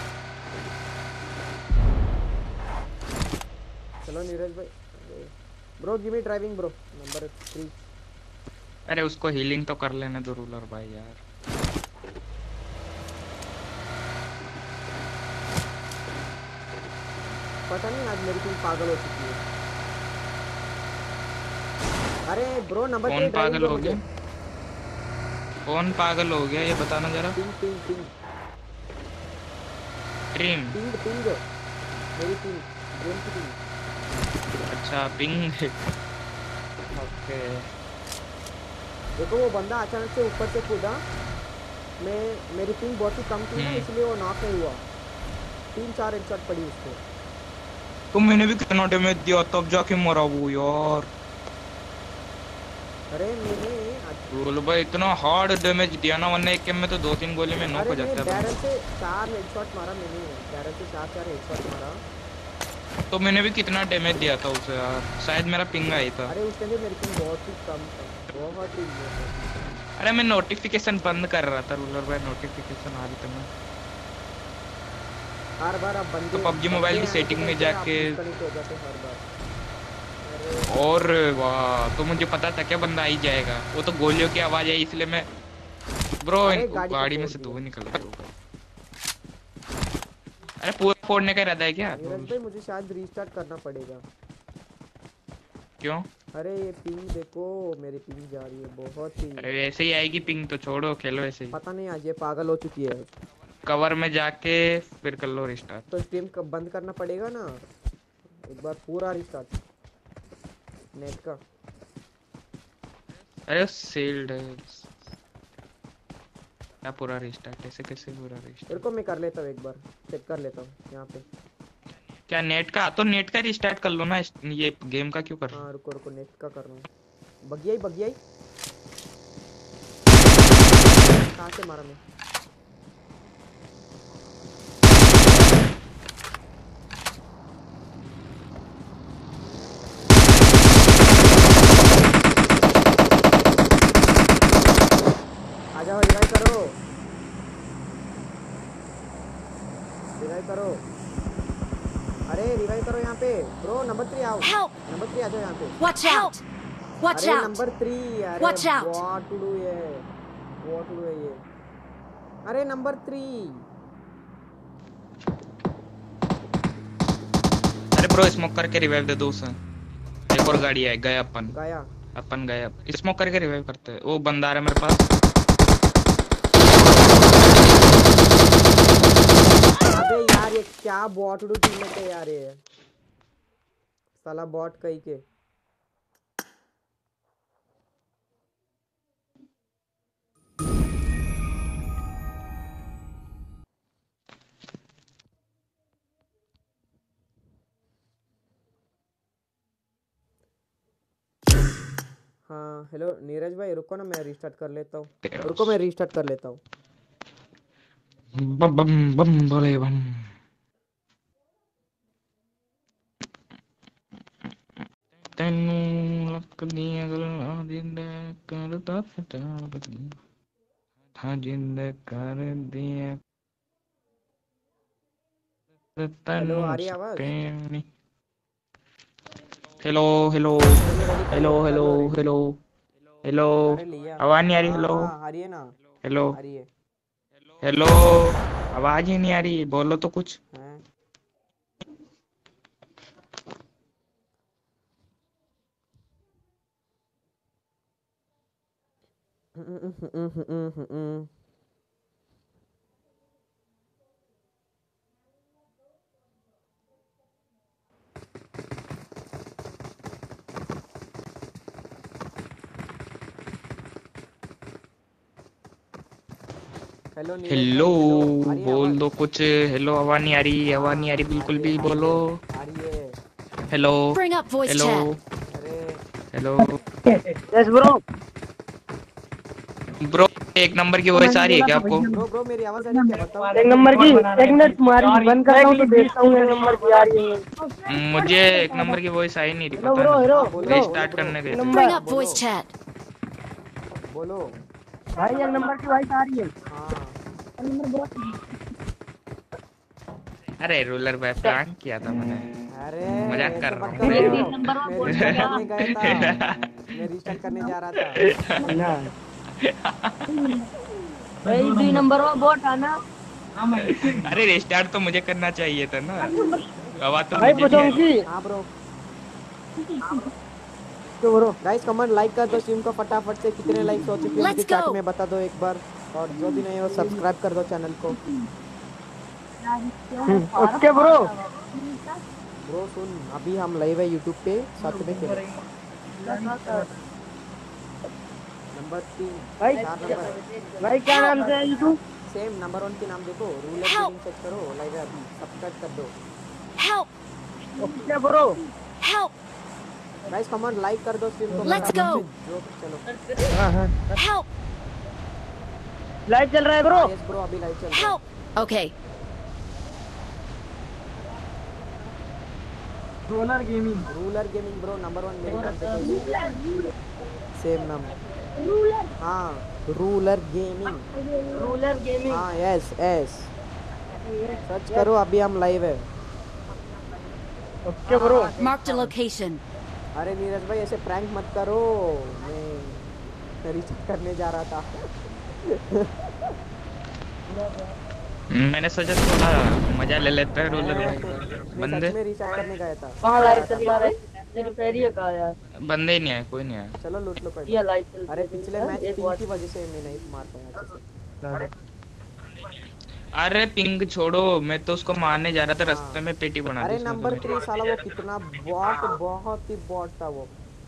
Speaker 1: चलो नीरज भाई। अरे bro give me driving bro number 3।
Speaker 4: अरे उसको हीलिंग तो कर लेने दो रूलर भाई यार।
Speaker 1: पता नहीं आज मेरी टीम पागल हो चुकी है। अरे ब्रो नंबर 3
Speaker 4: कौन पागल हो गया? कौन पागल हो गया ये बताना जरा।
Speaker 1: Ping ping ping
Speaker 4: dream.
Speaker 1: Ping ping मेरी टीम ड्रीम की टीम।
Speaker 4: अच्छा पिंग। ओके।
Speaker 1: देखो वो बंदा अचानक से ऊपर से कूदा, मेरी पिंग बहुत ही कम थी ना इसलिए वो नॉक नहीं हुआ। 3-4 हेडशॉट पड़ी उसको।
Speaker 4: तो मैंने भी कितना डैमेज दिया तब जाके मरा वो यार।
Speaker 1: अरे मैंने
Speaker 4: रूल भाई इतना हार्ड डैमेज दिया ना, वरना एक गेम में तो 2-3 गोली में नॉक हो जाता है।
Speaker 1: बैरल से 4 हेडशॉट मारा मैंने, बैरल से 4 हेडशॉट मारा।
Speaker 4: तो मैंने भी कितना डैमेज दिया था उसे यार, शायद मेरा पिंग आई था।
Speaker 1: अरे उसने भी मेरी पिंग बहुत ही कम था, बहुत ही।
Speaker 4: अरे मैं नोटिफिकेशन बंद कर रहा था रूलर भाई, नोटिफिकेशन आ रही थी मैं
Speaker 1: हर बार अब बंदे
Speaker 4: तो पबजी मोबाइल की सेटिंग में जाके
Speaker 1: डिस्कनेक्ट हो जाते हर बार।
Speaker 4: और वाह, तो मुझे पता था क्या बंदा आई जाएगा, वो तो गोलियों की आवाज आई इसलिए मैं ब्रो गाड़ी में से तो निकल गया होगा। अरे पूरा फोड़ने का इरादा है क्या?
Speaker 1: नीरज भाई मुझे शायद रीस्टार्ट करना पड़ेगा।
Speaker 4: क्यों?
Speaker 1: अरे ये पिंग देखो, मेरी पिंग जा रही है बहुत ही।
Speaker 4: अरे ऐसे ही आएगी पिंग तो छोड़ो, खेलो ऐसे ही।
Speaker 1: पता नहीं आज ये पागल हो चुकी है।
Speaker 4: कवर में जाके फिर कर लो रिस्टार्ट।
Speaker 1: तो स्ट्रीम कब बंद करना पड़ेगा ना, एक बार पूरा रिस्टार्ट नेट का।
Speaker 4: अरे सील्ड है क्या पूरा रिस्टार्ट? ऐसे कैसे पूरा रिस्टार्ट?
Speaker 1: मेरे को मैं कर लेता हूँ, एक बार चेक कर लेता हूँ यहाँ पे।
Speaker 4: क्या नेट का? तो नेट का रिस्टार्ट कर लो ना, ये गेम का क्यों कर रहे हो?
Speaker 1: हाँ रुको रुको, नेट का कर रहा हूँ। बगियाई बगियाई कहाँ से मारा मैं? आ जाओ, रिवाइव करो, रिवाइव करो। अरे रिवाइव करो यहाँ पे ब्रो। नंबर 3 आओ,
Speaker 2: Help!
Speaker 1: नंबर 3 आ जाओ यहाँ पे।
Speaker 2: Watch out! Watch
Speaker 1: अरे
Speaker 2: out!
Speaker 1: नंबर 3, अरे
Speaker 2: Watch out!
Speaker 1: What to do है, व्हाट टू डू है ये। अरे नंबर 3।
Speaker 4: अरे ब्रो स्मोक करके रिवाइव दे दो उसे। एक और गाड़ी है, गए अपन
Speaker 1: गया।
Speaker 4: अपन गए। स्मोक करके रिवाइव करते हैं। वो बंदा आ रहा है मेरे पास।
Speaker 1: अबे यार ये क्या बॉट डू टीममेट है यार, ये साला बॉट कहीं के। हाँ हेलो नीरज भाई, रुको ना मैं रीस्टार्ट कर लेता हूँ। रुको मैं रीस्टार्ट कर लेता हूँ।
Speaker 4: बम बम बम बोले बम। तेनू लक दिया गल्लां जिंदे करदा फटा बदी था जिंदे कर दिया
Speaker 1: हेलो
Speaker 4: तेनू
Speaker 1: आ रही है आवाज?
Speaker 4: सपेनी। हेलो हेलो हेलो
Speaker 1: कर
Speaker 4: हेलो
Speaker 1: लो
Speaker 4: हेलो हेलो,
Speaker 1: अरे लिया।
Speaker 4: आवाज नहीं आ रही?
Speaker 1: हाँ
Speaker 4: हेलो
Speaker 1: हाँ आ रही है ना,
Speaker 4: हेलो
Speaker 1: आ रही है।
Speaker 4: हेलो, आवाज ही नहीं आ रही, बोलो तो कुछ।
Speaker 1: हाँ। हेलो नीरज
Speaker 4: हेलो
Speaker 1: भाई, हेलो आ रही है
Speaker 4: बोल
Speaker 1: आवाज?
Speaker 4: दो कुछ। हेलो, आवाज नहीं आ रही, आवाज नहीं आ रही बिल्कुल भी, बोलो।
Speaker 1: आ रही है।
Speaker 4: Hello
Speaker 2: Bring up voice
Speaker 4: hello
Speaker 2: chat.
Speaker 1: अरे
Speaker 4: हेलो
Speaker 5: यस ब्रो।
Speaker 4: ब्रो, एक नंबर की वॉइस आ रही है क्या आपको?
Speaker 1: ब्रो ब्रो मेरी आवाज आ रही है क्या बताओ?
Speaker 5: एक नंबर की, एक मिनट तुम्हारी बंद कर रहा हूँ तो देखता हूँ एक नंबर की आ रही है।
Speaker 4: मुझे एक नंबर की वॉइस आई नहीं रही,
Speaker 5: हेलो
Speaker 4: पता
Speaker 5: ब्रो,
Speaker 4: नहीं
Speaker 5: हेलो
Speaker 1: बोलो,
Speaker 5: हेलो
Speaker 4: स्टार्ट करने गए थे।
Speaker 5: Number
Speaker 2: Bring up voice chat.
Speaker 1: बोलो।
Speaker 5: भाई एक नंबर की वाइस आ रही है।
Speaker 1: हाँ
Speaker 4: अरे रूलर भाई प्रैंक किया था मैंने।
Speaker 1: अरे
Speaker 4: मजाक
Speaker 1: ऐसे
Speaker 4: कर
Speaker 1: मत
Speaker 4: रहा हूँ
Speaker 1: करो।
Speaker 4: मैं।
Speaker 1: मैं रिस्टार्ट करने गया था, मैं रिस्टार्ट करने जा रहा था।
Speaker 3: ना
Speaker 5: भाई 2 नंबर वो बोट आना।
Speaker 4: अरे रिस्टार्ट तो मुझे करना चाहिए था ना, आवाज तो
Speaker 5: भाई
Speaker 4: मुझे नहीं आई।
Speaker 5: पूछूंगी
Speaker 1: हाँ ब्रो।
Speaker 5: क्यों ब्रो?
Speaker 1: गाइस कमेंट लाइक कर दो स्ट्रीम को फटाफट से, कितने लाइक्स हो चुके हैं मुझे
Speaker 2: Let's
Speaker 1: चैट
Speaker 2: go.
Speaker 1: में बता दो एक बार, और जो भी नहीं हो सब्सक्राइब कर दो चैनल को।
Speaker 5: Okay bro.
Speaker 1: ब्रो सुन, अभी हम लाइव है यूट्यूब पे, साथ में खेलो। नंबर 3,
Speaker 5: भाई
Speaker 1: 4 नंबर
Speaker 5: भाई क्या नाम से है तू?
Speaker 1: सेम नंबर 1 के नाम देखो, रूलर गेमिंग सर्च करो, लाइव है अभी, सब्सक्राइब कर दो।
Speaker 2: Help!
Speaker 5: Okay bro.
Speaker 2: Help!
Speaker 1: Guys comment like कर दो स्ट्रीम को
Speaker 2: Let's
Speaker 1: फटाफट
Speaker 2: go.
Speaker 1: से, जो चलो।
Speaker 5: हाँ हाँ
Speaker 2: Help!
Speaker 5: लाइव चल रहा है ब्रो।
Speaker 1: यस ब्रो, अभी लाइव चल रहा है।
Speaker 2: Help! Okay.
Speaker 5: Roller gaming.
Speaker 1: Ruler gaming bro number 1 मेरे नाम से, सेम नाम। हाँ रूलर गेमिंग।
Speaker 5: Roller gaming.
Speaker 1: हाँ यस यस, सर्च करो, अभी हम लाइव है।
Speaker 5: Okay bro.
Speaker 2: Marked a location.
Speaker 1: अरे नीरज भाई ऐसे प्रैंक मत करो, मैं रिचार्ज करने जा रहा था।
Speaker 4: मैंने सोचा थोड़ा मजा ले लेते हैं रूलर भाई का।
Speaker 1: मैं
Speaker 4: बंदे
Speaker 1: सच में रिचार्ज करने गया था।
Speaker 5: कहाँ लाइव चल रहा है? तेरी फेरी का यार।
Speaker 4: बंदे ही नहीं आए, कोई नहीं आया।
Speaker 1: चलो लूट लो कोई
Speaker 5: ये
Speaker 1: बात।
Speaker 5: लाइव चल
Speaker 1: अरे पिछले मैच
Speaker 5: एक
Speaker 1: पिंक की वजह से मैं नहीं मार पाया अच्छे से।
Speaker 4: अरे पिंग छोड़ो, मैं तो उसको मारने जा रहा था, रास्ते
Speaker 1: हाँ।
Speaker 4: में पेटी बना दी
Speaker 1: अरे
Speaker 4: उसने तो
Speaker 1: नंबर
Speaker 4: मेरी।
Speaker 1: 3 साला वो कितना बॉट, बहुत ही बॉट था वो।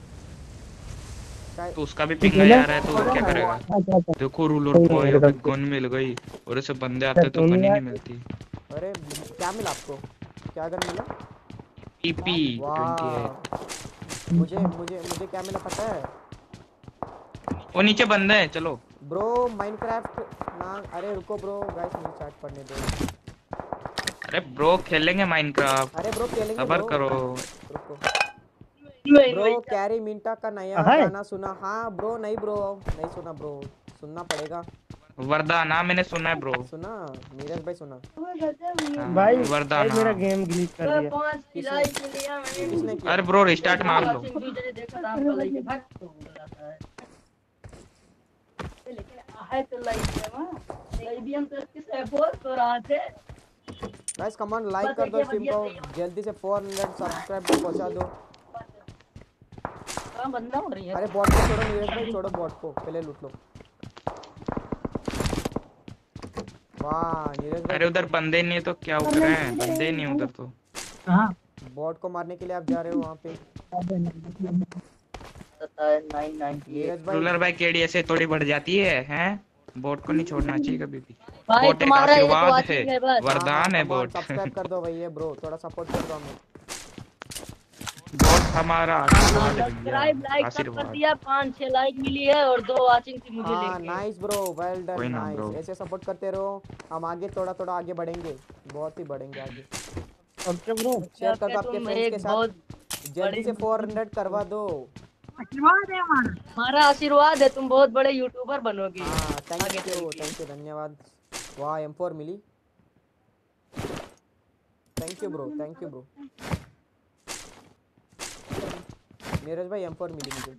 Speaker 4: तो उसका भी पिंग नहीं आ रहा है तो वो क्या करेगा। देखो रूलर बॉय अभी गन मिल गई, और ऐसे बंदे आते तो गन ही नहीं मिलती।
Speaker 1: अरे क्या मिला आपको, क्या गन मिला?
Speaker 4: टीपी 28।
Speaker 1: वाह, मुझे मुझे मुझे क्या मिला पता है
Speaker 4: वो नीचे बंदे हैं, चलो।
Speaker 1: ब्रो? माइनक्राफ्ट ना। अरे रुको ब्रो, गाइस मुझे चैट पढ़ने दो।
Speaker 4: अरे ब्रो खेलेंगे माइनक्राफ्ट,
Speaker 1: अरे ब्रो खेलेंगे
Speaker 4: सबर
Speaker 1: ब्रो,
Speaker 4: करो।
Speaker 1: रुको ब्रो। कैरी मिंटा का नया
Speaker 5: है?
Speaker 1: गाना सुना? हाँ ब्रो, नहीं ब्रो, नहीं सुना ब्रो, सुनना पड़ेगा।
Speaker 4: वरदाना मैंने सुना है ब्रो।
Speaker 1: सुना? नीरज भाई सुना?
Speaker 4: हाँ,
Speaker 5: भाई भाई
Speaker 4: वरदाना।
Speaker 5: मेरा गेम ग्लिच कर दिया।
Speaker 1: किसने किया?
Speaker 4: अरे ब्रो रिस्टार्ट मार लो।
Speaker 1: गाइस कमेंट लाइक कर दो स्ट्रीम को, जल्दी से 400 सब्सक्राइब पे पहुंचा दो।
Speaker 5: बंदा हो रही है।
Speaker 1: अरे बॉट को छोड़ो नीरज भाई, छोड़ो बॉट को, पहले लूट लो। वाह नीरज
Speaker 4: अरे
Speaker 1: भाई,
Speaker 4: उधर बंदे नहीं है तो क्या उधर है, बंदे नहीं है उधर तो।
Speaker 5: कहाँ?
Speaker 1: बॉट को मारने के लिए आप जा रहे हो वहाँ पे। नीरज भाई
Speaker 4: रूलर भाई केडी ऐसे थोड़ी बढ़ जाती है, हैं? बोट को नहीं छोड़ना चाहिए कभी भी।
Speaker 5: भाई
Speaker 4: बोट एक
Speaker 5: तुम्हारा एक
Speaker 4: आशीर्वाद
Speaker 5: watching
Speaker 4: है,
Speaker 5: है बस।
Speaker 4: वरदान है
Speaker 1: हाँ,
Speaker 4: बोट।
Speaker 1: सब्सक्राइब कर दो भैया ब्रो, थोड़ा सपोर्ट कर दो हमें।
Speaker 4: बोट हमारा आशीर्वाद है
Speaker 5: सब्सक्राइब
Speaker 4: भैया,
Speaker 5: लाइक सब कर
Speaker 4: आशीर्वाद।
Speaker 5: दिया, 5-6 लाइक मिली है और 2 वाचिंग थी मुझे
Speaker 1: हाँ
Speaker 5: लेके।
Speaker 1: नाइस ब्रो, वेल
Speaker 4: कोई
Speaker 1: डन,
Speaker 4: ना ब्रो।
Speaker 1: नाइस। ऐसे सपोर्ट करते रहो, हम आगे थोड़ा थोड़ा आगे बढ़ेंगे, बहुत ही बढ़ेंगे आगे।
Speaker 5: Okay bro.
Speaker 1: शेयर कर दो आपके
Speaker 5: तुम
Speaker 1: फ्रेंड्स के
Speaker 5: एक बहुत
Speaker 1: साथ, जल्दी से 400 करवा दो।
Speaker 5: हमारा आशीर्वाद है, तुम बहुत बड़े यूट्यूबर बनोगे।
Speaker 1: हाँ थैंक यू, धन्यवाद। वाह M4 मिली, thank you bro, thank you bro. Neeraj भाई M4 मिली मुझे।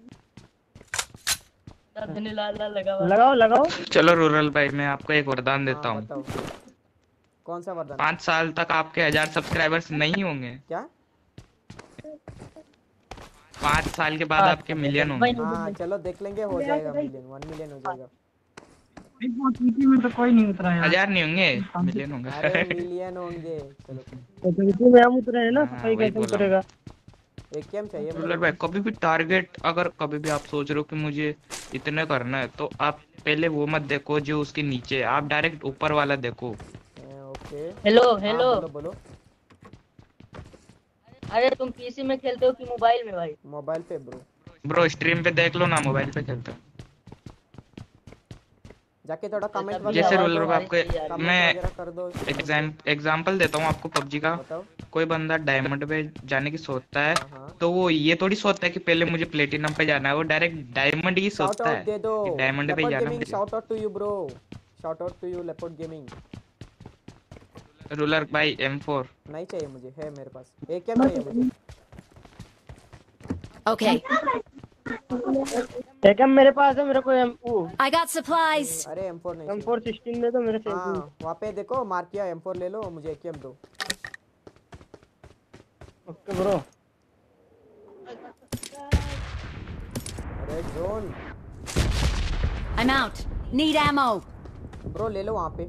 Speaker 5: लगाओ लगाओ।
Speaker 4: चलो रूरल भाई मैं आपको एक वरदान देता
Speaker 1: हाँ
Speaker 4: हूँ।
Speaker 1: बताओ, कौन सा वरदान?
Speaker 4: 5 साल तक आपके 1000 सब्सक्राइबर्स नहीं होंगे।
Speaker 1: क्या?
Speaker 4: 5 साल के बाद आपके मिलियन होंगे।
Speaker 1: हाँ चलो देख लेंगे, हो जाएगा मिलियन, 1 मिलियन हो जाएगा।
Speaker 5: में तो कोई नहीं उतरा यार।
Speaker 4: 1000 नहीं होंगे, मिलियन होंगे।
Speaker 1: अरे मिलियन होंगे, चलो।
Speaker 5: तो में हम उतरे हैं ना,
Speaker 4: हाँ,
Speaker 5: सफाई
Speaker 4: वही
Speaker 5: कैसे
Speaker 4: बोला
Speaker 5: उतरेगा?
Speaker 1: एक गेम चाहिए
Speaker 4: रूलर
Speaker 1: मुझे।
Speaker 4: भाई कभी भी टारगेट, अगर कभी भी आप सोच रहे हो कि मुझे इतने करना है, तो आप पहले वो मत देखो जो उसके नीचे है, आप डायरेक्ट ऊपर वाला देखो।
Speaker 1: ओके।
Speaker 5: हेलो
Speaker 1: हाँ,
Speaker 5: हेलो।
Speaker 1: बोलो बोलो।
Speaker 5: अरे तुम पीसी में खेलते हो कि मोबाइल में भाई?
Speaker 1: मोबाइल पे ब्रो।
Speaker 4: ब्रो स्ट्रीम पे देख लो ना, मोबाइल पे खेलते हो।
Speaker 1: जाके थोड़ा कमेंट
Speaker 4: जैसे
Speaker 1: वगैरह
Speaker 4: रूलर भाई आपके
Speaker 1: कमेंट
Speaker 4: मैं
Speaker 1: वगैरह कर दो।
Speaker 4: एग्जाम्पल देता हूँ आपको पबजी का।
Speaker 1: बताओ।
Speaker 4: कोई बंदा डायमंड पे जाने की सोचता है,
Speaker 1: हाँ।
Speaker 4: तो वो ये थोड़ी सोचता है कि पहले मुझे प्लेटिनम पे जाना है, वो डायरेक्ट डायमंड ही
Speaker 1: शाउट
Speaker 4: सोचता
Speaker 1: आउट
Speaker 4: है
Speaker 1: दे दो,
Speaker 4: कि डायमंड पे
Speaker 1: लेपर्ड
Speaker 4: जाना
Speaker 1: गेमिंग,
Speaker 4: मुझे।
Speaker 1: Shout out to you bro, shout out to you leopard gaming.
Speaker 4: Ruler भाई M4।
Speaker 1: नहीं चाहिए मुझे, है मेरे पास AKM चाहिए मुझे।
Speaker 2: Okay,
Speaker 5: एकम मेरे पास है, मेरे को
Speaker 2: I got supplies.
Speaker 1: अरे M4 नहीं चाहिए।
Speaker 5: M416 में तो मेरे से
Speaker 1: हाँ वहाँ पे देखो मार्क किया, M4 ले लो, मुझे AKM दो।
Speaker 5: Okay bro.
Speaker 1: अरे zone
Speaker 2: I'm out. Need ammo.
Speaker 1: Bro ले लो वहाँ पे।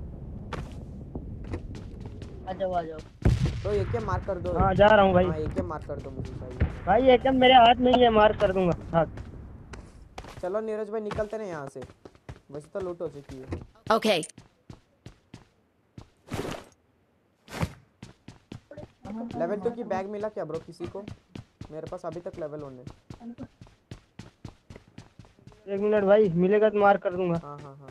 Speaker 5: आ जाओ।
Speaker 1: तो AKM मार्क कर दो।
Speaker 5: हाँ जा रहा हूँ भाई।
Speaker 1: हाँ AKM मार्क कर दो मुझे चाहिए।
Speaker 5: भाई एकम मेरे हाथ में ही है, मार कर दूंगा हाथ।
Speaker 1: चलो नीरज भाई निकलते ना यहाँ से, वैसे तो लूट हो चुकी है।
Speaker 2: Okay.
Speaker 1: लेवल 2 की बैग मिला क्या ब्रो किसी को? मेरे पास अभी तक लेवल 1 है।
Speaker 5: 1 मिनट भाई, मिलेगा तो मार कर दूंगा।
Speaker 1: हाँ हाँ हाँ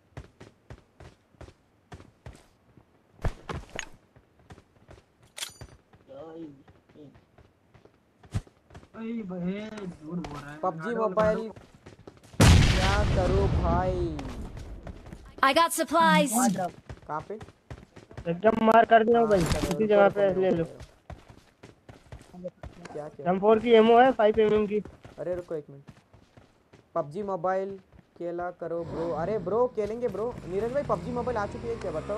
Speaker 1: पबजी मोबाइल क्या करूँ भाई?
Speaker 2: I got supplies.
Speaker 1: कहाँ पे?
Speaker 5: एकदम मार कर दूंगा भाई, इसी जगह पे ले लो।
Speaker 1: क्या क्या?
Speaker 5: M4 की एमओ है, 5mm की।
Speaker 1: अरे रुको एक मिनट। पबजी मोबाइल खेला करो ब्रो। अरे ब्रो खेलेंगे ब्रो। नीरज भाई पबजी मोबाइल आ चुकी है क्या बताओ?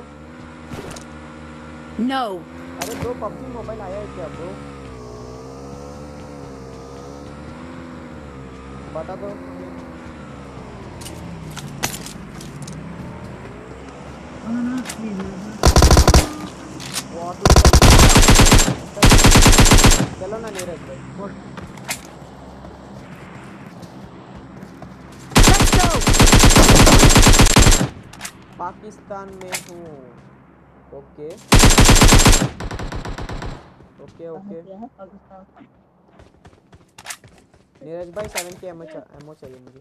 Speaker 2: No.
Speaker 1: अरे ब्रो पबजी मोबाइल आया है क्या ब्रो? बता दो। चलो ना नीरज भाई।
Speaker 2: Let's go.
Speaker 1: पाकिस्तान में हूँ। Okay okay okay. नीरज भाई 7 की एमओ चाहिए मुझे।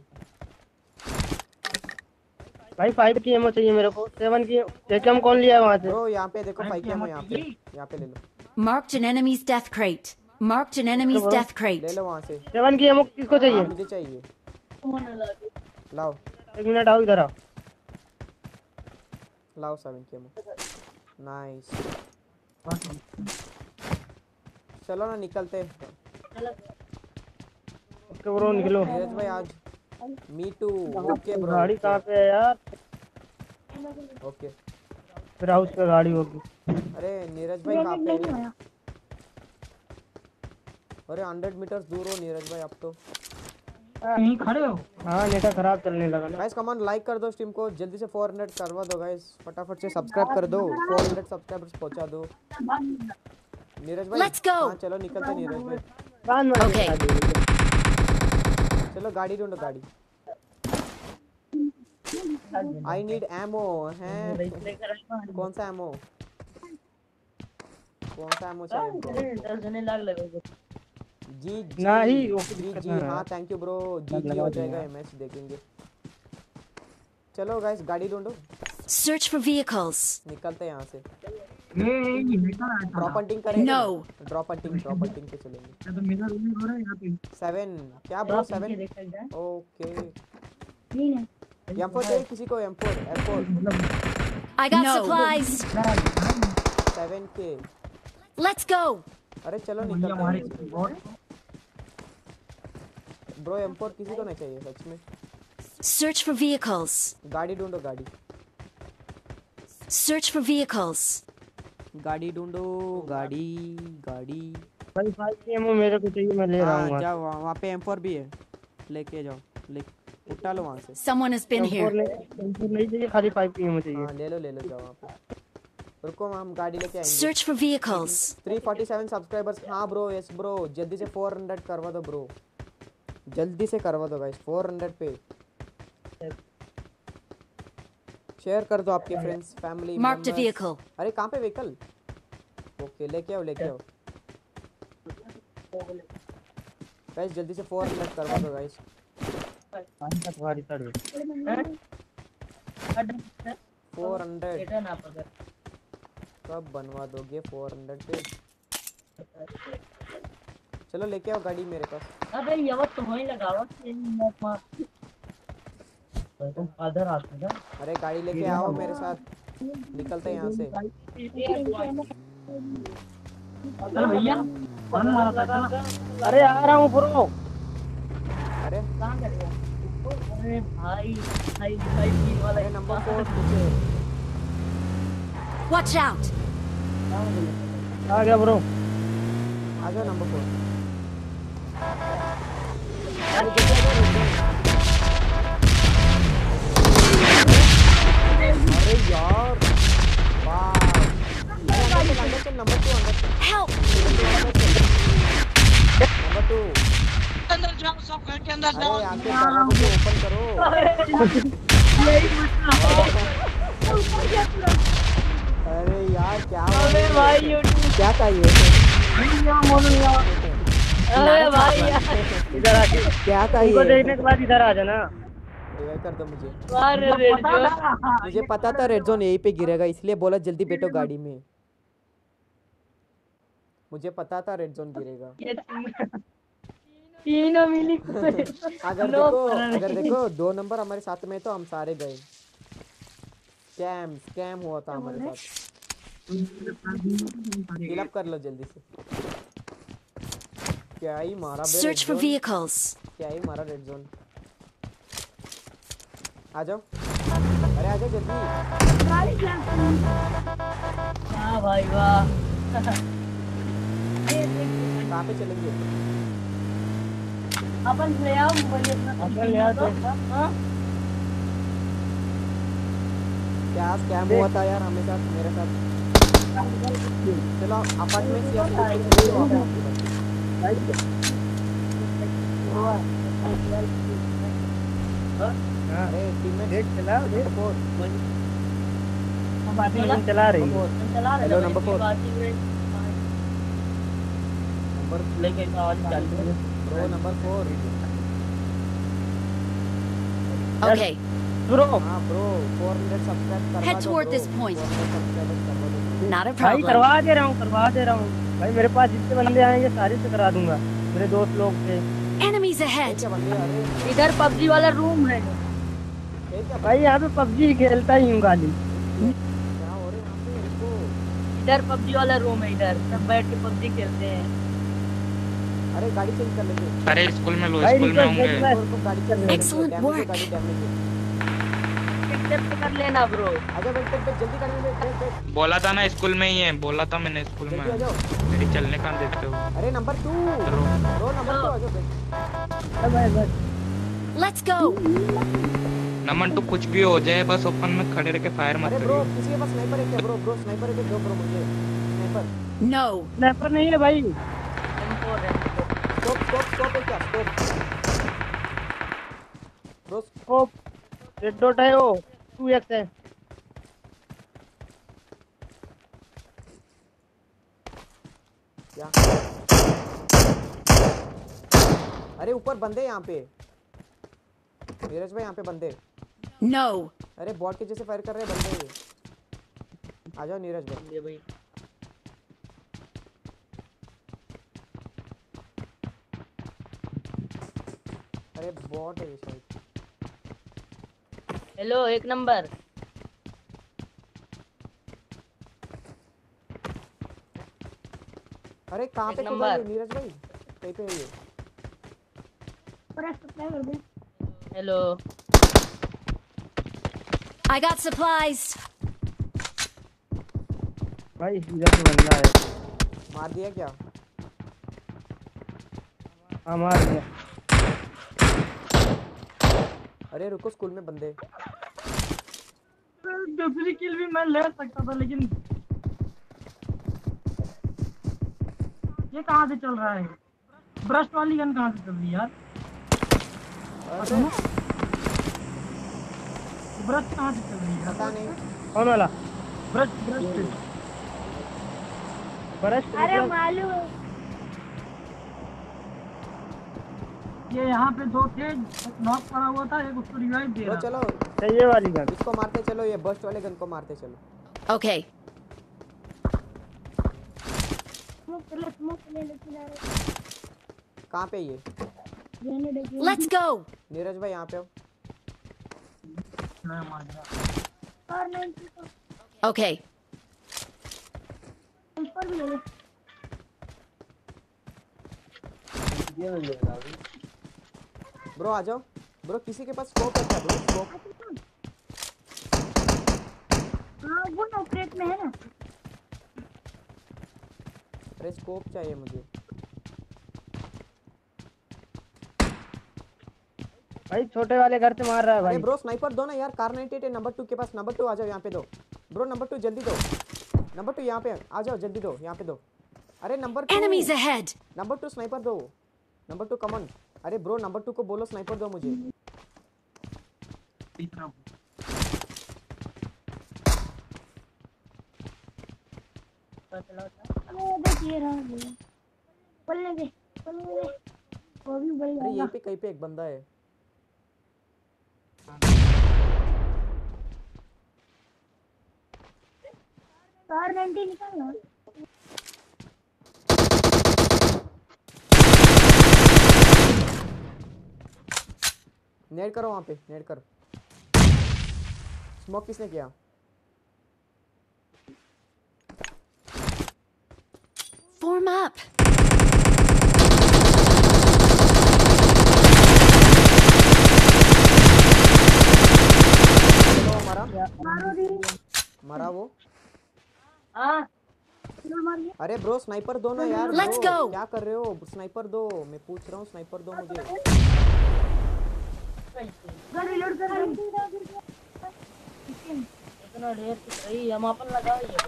Speaker 5: भाई 5 की एमओ चाहिए मेरे को। 7 की एकम कौन लिया है वहाँ से?
Speaker 1: ब्रो यहाँ पे देखो 5 की एमओ, यहाँ पे ले लो।
Speaker 2: Marked an enemy's death crate. Marked an enemy's death
Speaker 1: ले
Speaker 2: crate.
Speaker 1: लो वहाँ से।
Speaker 5: 7 की एमओ किसको चाहिए?
Speaker 1: मुझे चाहिए। लाओ
Speaker 5: 1 मिनट आओ इधर आओ।
Speaker 1: लाओ 7 की एमओ। नाइस। चलो ना निकलते हैं।
Speaker 5: ओके ब्रो निकलो।
Speaker 1: नीरज भाई आज मी टू। Okay bro.
Speaker 5: गाड़ी कहाँ पे है यार?
Speaker 1: ओके।
Speaker 5: फिर हाउस पे गाड़ी होगी।
Speaker 1: अरे नीरज भाई कहाँ पे है? अरे 100 मीटर्स दूर हो नीरज भाई आप तो।
Speaker 5: यहीं खड़े हो? हाँ नेटा खराब चलने लगा ना।
Speaker 1: गाइस कमेंट लाइक कर दो स्ट्रीम को, जल्दी से 400 करवा दो गाइस, फटाफट से सब्सक्राइब कर दो, 400 सब्सक्राइबर्स पहुंचा दो। नीरज भाई
Speaker 2: Let's go.
Speaker 1: हाँ चलो निकलते नीरज भाई।
Speaker 5: बांध मत
Speaker 2: Okay.
Speaker 1: चलो गाड़ी ढूंढो गाड़ी। आई नीड एमो है। कौन सा एमो? कौन सा एमो चाहिए ब्रो? जी जी
Speaker 5: नहीं, वो
Speaker 1: जी
Speaker 5: दिक्कत
Speaker 1: जी
Speaker 5: ना है।
Speaker 1: हाँ थैंक यू ब्रो। जी जी हो जाएगा, मैच देखेंगे। चलो गाइस गाड़ी ढूंढो,
Speaker 2: Search for vehicles.
Speaker 1: निकलते हैं यहाँ से। ड्रॉप हंटिंग करेंगे।
Speaker 2: No.
Speaker 1: ड्रॉप हंटिंग पे चलेंगे। 7 क्या ब्रो? 7 ओके। M4 चाहिए किसी को? M4
Speaker 2: I got supplies.
Speaker 1: 7 के।
Speaker 2: Let's go.
Speaker 1: अरे चलो निकलते हैं ब्रो। M4 किसी को नहीं चाहिए सच में।
Speaker 2: Search for vehicles.
Speaker 1: गाड़ी ढूंढो गाड़ी।
Speaker 2: Search for vehicles.
Speaker 1: गाड़ी ढूंढो गाड़ी गाड़ी।
Speaker 5: भाई 5 की एमओ मेरे को चाहिए, मैं ले रहा हूँ।
Speaker 1: हाँ जाओ, वहाँ पे M4 भी है, लेके जाओ, उठा लो वहाँ से।
Speaker 2: Someone has been here.
Speaker 5: M4 नहीं चाहिए, खाली 5 की एमओ चाहिए।
Speaker 1: हाँ ले लो जाओ वहाँ पे। रुको हम गाड़ी लेके आएंगे।
Speaker 2: Search for vehicles.
Speaker 1: 347 सब्सक्राइबर्स। हाँ ब्रो, यस ब्रो, जल्दी से 400 करवा दो ब्रो, जल्दी से करवा दो गाइस। 400 पे शेयर कर दो आपके friends family.
Speaker 2: Marked a vehicle.
Speaker 1: अरे कहाँ पे व्हीकल? ओके लेके आओ गाइस, जल्दी से 400 करवा दो गाइस। 400 कब बनवा दोगे 400 पे? चलो लेके आओ गाड़ी मेरे पास।
Speaker 5: अबे ये वक्त तो वहीं लगावा
Speaker 1: अरे गाड़ी लेके आओ मेरे साथ। निकलते हैं यहाँ से।
Speaker 5: चल भैया अरे आ रहा हूँ ब्रो।
Speaker 1: अरे
Speaker 5: अरे भाई भाई भाई वाला
Speaker 1: अरे नंबर 4 पीछे
Speaker 2: Watch out!
Speaker 5: आ गया ब्रो।
Speaker 1: आ जाओ नंबर 4। अरे यार वाह अंदर चल नंबर 2 अंदर चल
Speaker 2: Help!
Speaker 1: नंबर 2
Speaker 6: अंदर जाओ सब घर के अंदर जाओ।
Speaker 1: अरे आके दरवाजा ओपन करो। अरे यार क्या
Speaker 5: अरे भाई
Speaker 1: क्या चाहिए
Speaker 5: अरे भाई इधर आके
Speaker 1: क्या
Speaker 5: इनको
Speaker 1: चाहिए
Speaker 5: देखने के बाद इधर आ जाना।
Speaker 1: रिवाइव कर दो मुझे।
Speaker 5: अरे रेड जोन
Speaker 1: मुझे पता था रेड जोन यहीं पे गिरेगा इसलिए बोला जल्दी बैठो गाड़ी में। मुझे पता था रेड जोन गिरेगा।
Speaker 5: तीनों मिली
Speaker 1: अगर देखो 2 नंबर हमारे साथ में तो हम सारे गए। स्कैम हुआ था हमारे साथ। फिल अप कर लो जल्दी से। क्या ही मारा बे
Speaker 2: Search for
Speaker 1: red zone.
Speaker 2: vehicles.
Speaker 1: क्या ही मारा रेड जोन। आ जाओ अरे आ जाओ जल्दी।
Speaker 5: वाह भाई वाह।
Speaker 1: कहाँ पे चलेंगे?
Speaker 5: अपन ले आओ
Speaker 1: क्या स्कैम हुआ था यार हमें साथ मेरे साथ। चलो अपार्टमेंट या अरे टीम में
Speaker 5: देख चला देख चला रही है।
Speaker 1: हेलो नंबर 4 नंबर
Speaker 5: लेके
Speaker 1: ब्रो नंबर 4
Speaker 2: Okay,
Speaker 5: ब्रो
Speaker 1: हाँ ब्रो 400 सब्सक्राइब करवा
Speaker 2: Head
Speaker 1: दो
Speaker 2: toward
Speaker 1: bro,
Speaker 2: this point.
Speaker 1: 400 subscribers करवा दो।
Speaker 2: not a
Speaker 5: भाई
Speaker 2: problem.
Speaker 5: करवा दे रहा हूँ भाई। मेरे पास जितने बंदे आएंगे सारे से करा दूंगा। मेरे दोस्त लोग थे
Speaker 2: Enemies ahead!
Speaker 1: क्या बंदे अरे
Speaker 5: इधर पबजी वाला रूम है
Speaker 1: ये क्या
Speaker 5: भाई। यहाँ पे पबजी खेलता ही हूँ खाली।
Speaker 1: क्या हो रहा है यहाँ पे रुको।
Speaker 5: इधर पबजी वाला रूम है। इधर सब बैठ के पबजी खेलते हैं।
Speaker 1: अरे गाड़ी चेंज कर लेंगे।
Speaker 4: अरे स्कूल में लो,
Speaker 5: भाई
Speaker 4: स्कूल में
Speaker 5: रिक्वेस्ट
Speaker 4: होंगे।
Speaker 5: रिक्वेस्ट
Speaker 1: रुको गाड़ी चेंज कर लेंगे।
Speaker 2: Excellent
Speaker 1: डैमेज है,
Speaker 2: work.
Speaker 1: गाड़ी डैमेज है।
Speaker 5: एक्सेप्ट कर लेना ब्रो।
Speaker 1: आजा बैठ जल्दी गाड़ी में बैठ।
Speaker 4: बोला था ना स्कूल में ही है, बोला था मैंने स्कूल में।
Speaker 1: जल्दी आ जाओ।
Speaker 4: मेरी चलने कहाँ देते हो?
Speaker 1: अरे नंबर 2
Speaker 4: चलो।
Speaker 1: ब्रो नंबर 2 आ जाओ बैठ।
Speaker 5: बस
Speaker 2: Let's go!
Speaker 4: नमन तो कुछ भी हो जाए बस ओपन में खड़े रह के फायर मत
Speaker 1: अरे ब्रो
Speaker 4: करियो।
Speaker 1: किसी के पास स्नाइपर है क्या ब्रो स्नाइपर है क्या दो ब्रो मुझे स्नाइपर।
Speaker 2: No!
Speaker 5: स्नैपर नहीं है भाई।
Speaker 1: स्कोप है क्या स्कोप ब्रो।
Speaker 5: ओ रेड डॉट है वो 2x है।
Speaker 1: क्या अरे ऊपर बंदे यहाँ पे नीरज भाई यहाँ पे बंदे।
Speaker 2: No!
Speaker 1: अरे बॉट के जैसे फायर कर रहे हैं बंदे। आ जाओ नीरज भाई।
Speaker 5: ये भाई
Speaker 1: अरे बॉट है ये शायद।
Speaker 5: Hello 1 number.
Speaker 1: अरे कहाँ
Speaker 5: एक
Speaker 1: पे कूदा
Speaker 5: नंबर।
Speaker 1: ये नीरज भाई कहीं पे है ये।
Speaker 5: Hello
Speaker 2: I got supplies!
Speaker 5: भाई इधर से बंदा है।
Speaker 1: मार दिया क्या?
Speaker 5: हाँ मार दिया।
Speaker 1: अरे रुको स्कूल में बंदे।
Speaker 5: दूसरी किल भी मैं ले सकता था लेकिन ये कहाँ से चल रहा है? ब्रस्ट वाली गन कहाँ से चल रही है यार?
Speaker 1: अरे
Speaker 5: ब्रस्ट कहाँ से चल रही है?
Speaker 1: पता नहीं।
Speaker 5: कौन वाला? Burst burst burst. अरे मालूम ये यहाँ पे 2 थे। नॉक पड़ा हुआ था, एक उसको रिवाइव दे
Speaker 1: ब्रो
Speaker 5: रहा।
Speaker 1: चलो
Speaker 5: ये वाली गन
Speaker 1: इसको मारते चलो ये बस्ट वाले गन को मारते चलो।
Speaker 2: Okay,
Speaker 1: कहाँ पे ये?
Speaker 2: let's go!
Speaker 1: नीरज भाई यहाँ पे हो।
Speaker 2: Okay.
Speaker 7: ऊपर भी ले ले।
Speaker 3: ये मिल जाएगा अभी।
Speaker 1: ब्रो आ जाओ ब्रो, किसी के पास स्कोप है क्या ब्रो? स्कोप
Speaker 7: हाँ वो ना ऑपरेट में है ना।
Speaker 1: अरे स्कोप चाहिए मुझे।
Speaker 3: भाई छोटे वाले घर से मार रहा है
Speaker 1: अरे
Speaker 3: भाई।
Speaker 1: ब्रो स्नाइपर दो ना यार, कार 98 है नंबर 2 के पास। नंबर 2 आ जाओ यहाँ पे दो ब्रो, नंबर 2 जल्दी दो। नंबर 2 यहाँ पे आ जाओ, जल्दी दो यहाँ पे दो। अरे number 2
Speaker 2: Enemies ahead.
Speaker 1: Number 2 sniper दो। Number 2 come on. अरे ब्रो नंबर 2 को बोलो स्नाइपर दो मुझे।
Speaker 5: इतना
Speaker 7: अरे देखिए रहा है बोलने दे वो भी बढ़
Speaker 1: अरे
Speaker 7: जाएगा।
Speaker 1: यहीं पे कहीं पे एक बंदा है।
Speaker 7: कार 90 निकालना।
Speaker 1: नेड करो वहाँ पे, नेड करो। स्मोक किसने किया?
Speaker 2: Form up.
Speaker 1: चलो हमारा
Speaker 7: मारो दी।
Speaker 1: मरा वो।
Speaker 7: हाँ चलो मारिए।
Speaker 1: अरे ब्रो स्नाइपर दो ना यार
Speaker 2: Let's
Speaker 1: bro,
Speaker 2: go.
Speaker 1: क्या कर रहे हो? स्नाइपर दो, मैं पूछ रहा हूँ स्नाइपर दो मुझे।
Speaker 7: गन रिलोड कर रही हूँ।
Speaker 5: इतना ढेर की सही हम अपन लगाओ ये।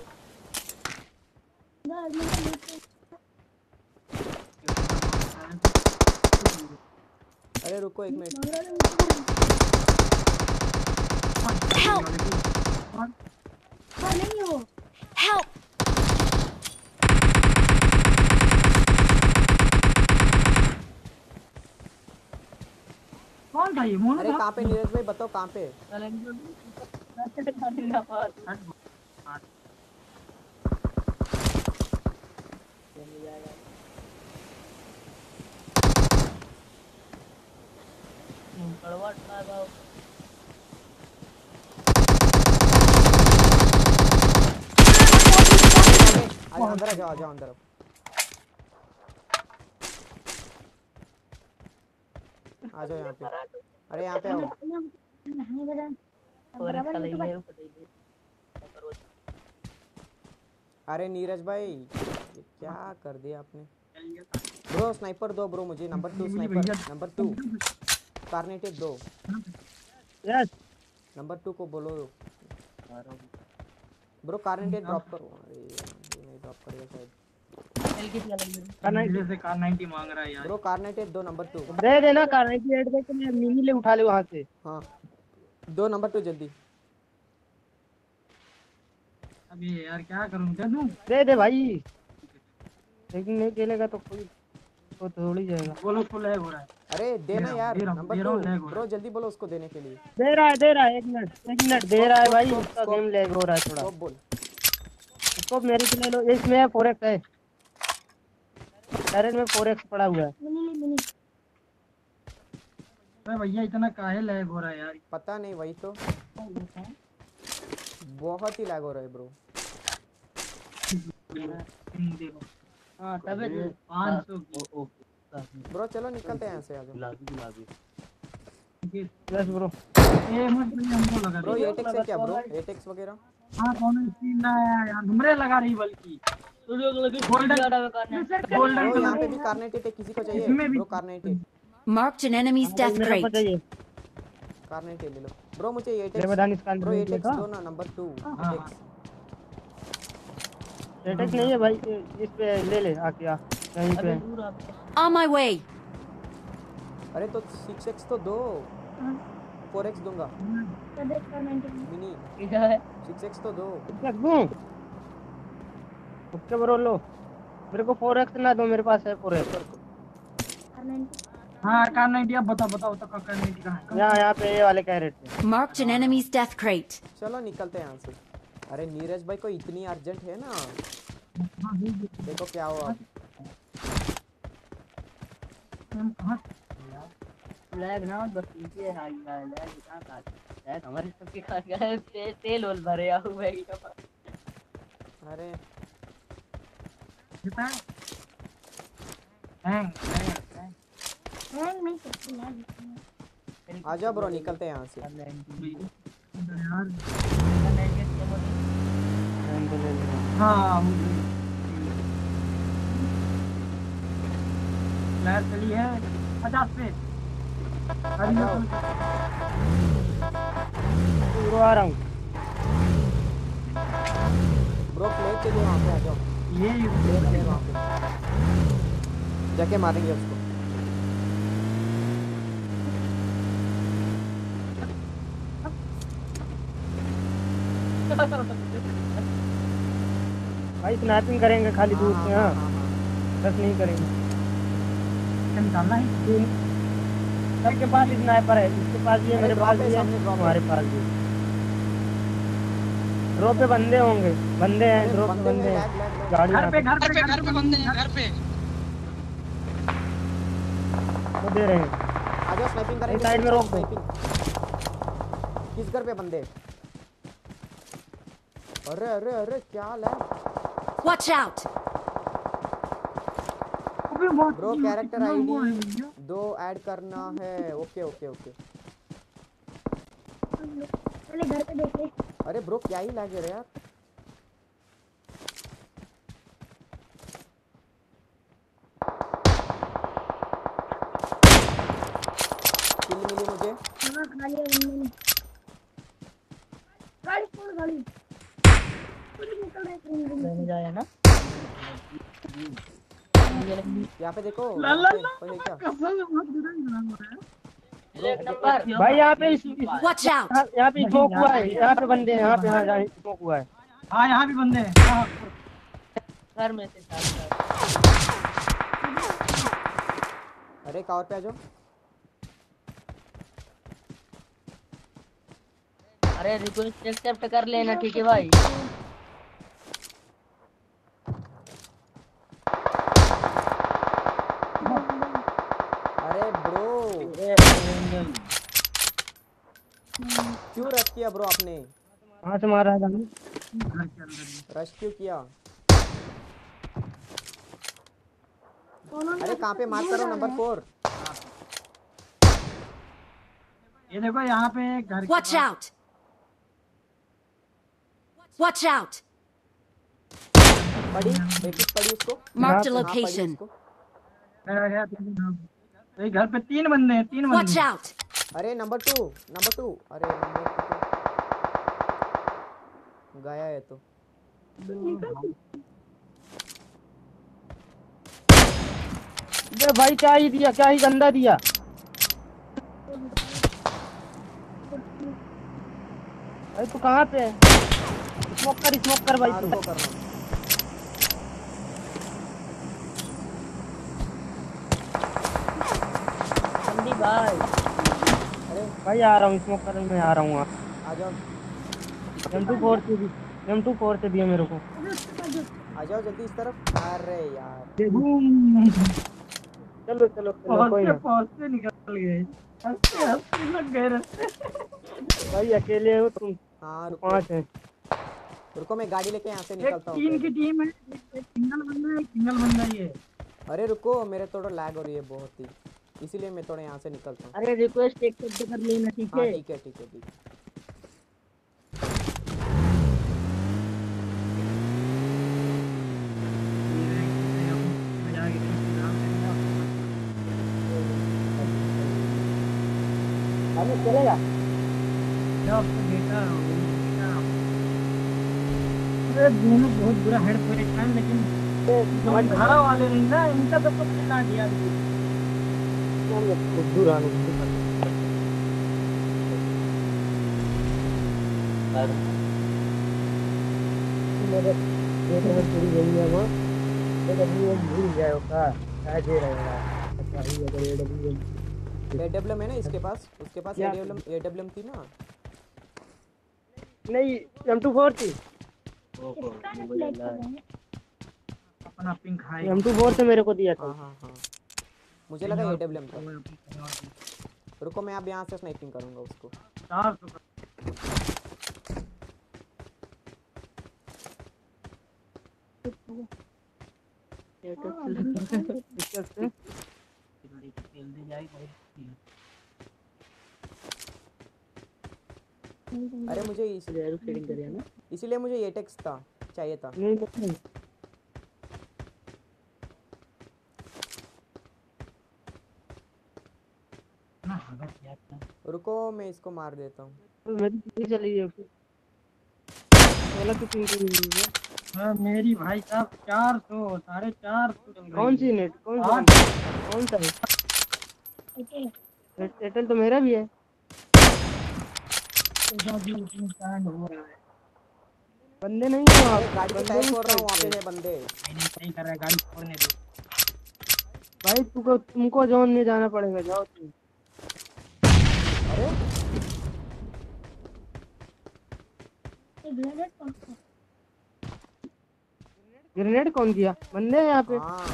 Speaker 1: अरे रुको एक मिनट।
Speaker 2: Help.
Speaker 7: नहीं हो
Speaker 2: Help.
Speaker 5: कौन था ये? मोहन
Speaker 1: अरे
Speaker 5: था?
Speaker 1: कहाँ पे नीरज भाई बताओ कहाँ पे? अरे अंदर आ जाओ, आ जाओ अंदर। आ जाओ यहाँ पे। अरे यहाँ पे आओ। अरे नीरज भाई ये क्या कर दिया आपने? ब्रो स्नाइपर दो ब्रो मुझे, नंबर 2 स्नाइपर। नंबर 2 कार्नेटेड दो।
Speaker 3: यस
Speaker 1: नंबर 2 को बोलो ब्रो कार्नेटेड ड्रॉप करो। अरे ये नहीं ड्रॉप करेगा शायद।
Speaker 5: मेरे से कार 90 मांग रहा है यार।
Speaker 1: ब्रो कार्नेटेड दो नंबर 2।
Speaker 3: दे देना कार 98 दे के मैं मिनी ले उठा ले वहां से।
Speaker 1: हाँ दो नंबर 2 जल्दी।
Speaker 5: अबे यार क्या करूं, दे दूं?
Speaker 3: दे भाई, लेकिन नहीं खेलेगा तो कोई तो थोड़ी जाएगा।
Speaker 5: बोलो उसको लैग हो रहा है।
Speaker 1: अरे देना यार नंबर 2
Speaker 5: lag हो रहा
Speaker 1: ब्रो, जल्दी बोलो उसको देने के लिए।
Speaker 3: दे रहा है 1 मिनट दे रहा है भाई। उसका गेम लैग हो रहा है थोड़ा।
Speaker 1: स्टॉप बोल।
Speaker 3: इसको मेरे से ले लो। इसमें 4x है, डायरेक्ट में 4x पड़ा हुआ है।
Speaker 7: मिनी
Speaker 5: अरे भैया इतना काहे लैग हो रहा है यार?
Speaker 1: पता नहीं, वही तो बहुत ही लैग हो रहा है ब्रो।
Speaker 5: देखो
Speaker 3: हां तबे
Speaker 5: 500 की।
Speaker 1: ब्रो चलो निकलते हैं यहाँ से। आ जाओ
Speaker 3: यस ब्रो।
Speaker 5: ये मत हमको लगा
Speaker 1: ब्रो
Speaker 5: रही है।
Speaker 1: एटेक्स है क्या ब्रो? एटेक्स वगैरह
Speaker 5: हाँ कौन स्क्रीन ना है यार, हमरे लगा रही बल्कि गोल्डन
Speaker 1: ब्रो यहाँ पे भी कार्नेटेड है, किसी को चाहिए?
Speaker 5: इसमें भी-
Speaker 1: ब्रो कार्नेटेड
Speaker 2: Marked an enemy's death
Speaker 3: मेरे को
Speaker 2: crate.
Speaker 3: चाहिए।
Speaker 1: कार्नेटेड ले लो ब्रो। मुझे
Speaker 3: मेरे
Speaker 1: एटेक्स
Speaker 3: बदान इसका
Speaker 1: ब्रो,
Speaker 3: ले
Speaker 1: एटेक्स
Speaker 3: था।
Speaker 1: दो ना नंबर 2
Speaker 5: हाँ।
Speaker 1: एटेक्स।
Speaker 3: एटेक्स नहीं है भाई, इस पे ले आके आ कहीं पे।
Speaker 2: On my way.
Speaker 1: अरे तो 6x तो दो। 4x दूंगा मिनी। 6x तो दो।
Speaker 3: देख दूं ओके ब्रो लो। मेरे को 4x ना दो, मेरे पास है 4x।
Speaker 5: हाँ कार 90 अब बताओ तो कार 90 कहाँ है?
Speaker 3: यहाँ पे ये वाले कैरेट पे।
Speaker 2: Marked an enemy's death crate.
Speaker 1: चलो निकलते हैं यहाँ से। अरे नीरज भाई को इतनी अर्जेंट है ना, देखो क्या हुआ।
Speaker 5: हम कहाँ
Speaker 3: लैग ना बस नीचे हाई लैग कहां था।
Speaker 8: यार हमारे सबके खा गए तेल ओल भरे आओ भाई का
Speaker 1: अरे
Speaker 5: कितना हैंग
Speaker 7: हैंग नहीं करती यार।
Speaker 1: आ जाओ ब्रो, निकलते हैं यहाँ से।
Speaker 5: यार हाँ फ्लैश चली है 50 पे। अभी मैं
Speaker 3: ब्रो आ रहा हूँ।
Speaker 1: ब्रो प्लेट के लिए वहाँ पे आ जाओ।
Speaker 5: ये
Speaker 1: प्लेट है वहाँ पे, जाके मारेंगे उसको।
Speaker 3: भाई स्नैपिंग करेंगे खाली दूर से। हाँ
Speaker 1: हाँ।
Speaker 3: बस नहीं करेंगे।
Speaker 5: निकालना है।
Speaker 3: सबके पास स्नाइपर है, इसके पास भी है, मेरे पास भी है, हमारे पास भी। ड्रॉप पे बंदे होंगे, बंदे हैं, ड्रॉप पे बंदे हैं। गाड़ी
Speaker 5: घर पे
Speaker 6: घर पे बंदे हैं घर पे।
Speaker 3: वो दे रहे हैं।
Speaker 1: आ जाओ, स्नाइपिंग करेंगे।
Speaker 3: साइड में रोक दो।
Speaker 1: स्नाइपिंग। किस घर पे बंदे? अरे अरे अरे क्या हाल है
Speaker 2: Watch out!
Speaker 1: Bro? Character ID 2 add करना है। Okay okay okay.
Speaker 7: पहले घर पे देखे।
Speaker 1: अरे ब्रो क्या ही लैग है यार। किल मिली मुझे।
Speaker 7: हाँ खा लिया मैंने। गाड़ी छोड़ गाड़ी। निकल रहा है
Speaker 8: रहने जाए ना
Speaker 1: यहाँ पे देखो।
Speaker 5: ला ला ला
Speaker 1: कोई है क्या?
Speaker 5: कसम बहुत बुरा लग रहा है।
Speaker 8: एक नंबर
Speaker 3: भाई यहाँ पे
Speaker 2: Watch out!
Speaker 3: यहाँ पे स्मोक हुआ है, यहाँ पे बंदे हैं, यहाँ पे स्मोक हुआ है।
Speaker 5: हाँ यहाँ भी बंदे हैं। हाँ
Speaker 8: घर में से साथ
Speaker 1: अरे कवर पे आ जाओ।
Speaker 8: अरे रिक्वेस्ट एक्सेप्ट कर लेना ठीक है भाई।
Speaker 1: अरे ब्रो क्यों रश किया ब्रो आपने?
Speaker 3: कहाँ से मारा है जाने?
Speaker 5: घर के अंदर।
Speaker 1: रश क्यों किया? अरे कहाँ पे मार्क करो? नंबर 4।
Speaker 5: ये देखो यहाँ पे घर के
Speaker 2: Watch out! Watch out!
Speaker 1: पड़ी बेकिस पड़ी उसको।
Speaker 2: Marked a
Speaker 1: हाँ, पड़ी
Speaker 2: location.
Speaker 1: उसको।
Speaker 5: ये घर पे 3 बंदे हैं। 3 बंदे
Speaker 2: Watch
Speaker 5: हैं।
Speaker 2: out!
Speaker 1: अरे नंबर 2 अरे नंबर 2 गया है तो।
Speaker 3: ये भाई क्या ही दिया, क्या ही गंदा दिया। भाई तू कहाँ पे है? स्मोक कर भाई तू।
Speaker 1: को करना।
Speaker 8: जल्दी भाई।
Speaker 1: अरे
Speaker 3: भाई आ रहा हूँ, स्मोक कर मैं आ रहा हूँ।
Speaker 1: आ जाओ
Speaker 3: M24 से भी, M24 से भी है मेरे को।
Speaker 1: आ जाओ जल्दी इस तरफ। अरे यार
Speaker 3: चलो चलो चलो कोई ना।
Speaker 5: पहुंचते निकल गए। हंसते लग गए रास्ते।
Speaker 3: भाई अकेले हो तुम?
Speaker 1: हाँ
Speaker 3: 5 हैं।
Speaker 1: रुको मैं गाड़ी लेके यहाँ से
Speaker 5: एक
Speaker 1: निकलता हूँ।
Speaker 5: 3 की टीम है। एक सिंगल बंदा है, एक सिंगल बंदा ही है।
Speaker 1: अरे रुको, मेरे थोड़ा लैग हो रही है बहुत ही, इसीलिए मैं थोड़ा यहाँ से निकलता हूँ।
Speaker 8: अरे रिक्वेस्ट एक्सेप्ट कर लेना ठीक
Speaker 1: हाँ
Speaker 8: है।
Speaker 1: ठीक है ठीक है ठीक है।
Speaker 3: चलेगा।
Speaker 5: अरे दोनों बहुत बुरा हेड परेशान, लेकिन घर वाले नहीं ना, इनका तो कुछ नहीं दिया।
Speaker 1: AWM है ना इसके पास? उसके पास AWM थी ना?
Speaker 3: नहीं M24 थी।
Speaker 5: अपना पिंक हाई
Speaker 3: M24 से मेरे को दिया था।
Speaker 1: हाँ मुझे लगा AWM था। रुको मैं अब यहाँ से स्नाइपिंग करूँगा उसको।
Speaker 5: 400
Speaker 1: अरे मुझे इसीलिए मुझे ये टेक्स्ट था चाहिए था।
Speaker 3: नहीं
Speaker 1: रुको मैं इसको मार देता हूँ।
Speaker 3: मेरी चली गई फिर।
Speaker 5: हाँ मेरी भाई साहब 400 450
Speaker 3: कौन सी नेट कौन सा है? एयरटेल तो मेरा भी है। बंदे नहीं है वहाँ।
Speaker 1: गाड़ी की टायर फोड़ रहा हूँ, वहाँ पे है बंदे।
Speaker 5: नहीं कर रहा है, गाड़ी छोड़ने दो
Speaker 3: भाई तुमको जोन में जाना पड़ेगा, जाओ तुम।
Speaker 1: अरे
Speaker 3: ग्रेनेड कौन दिया? बंदे हैं यहाँ पे।
Speaker 1: हाँ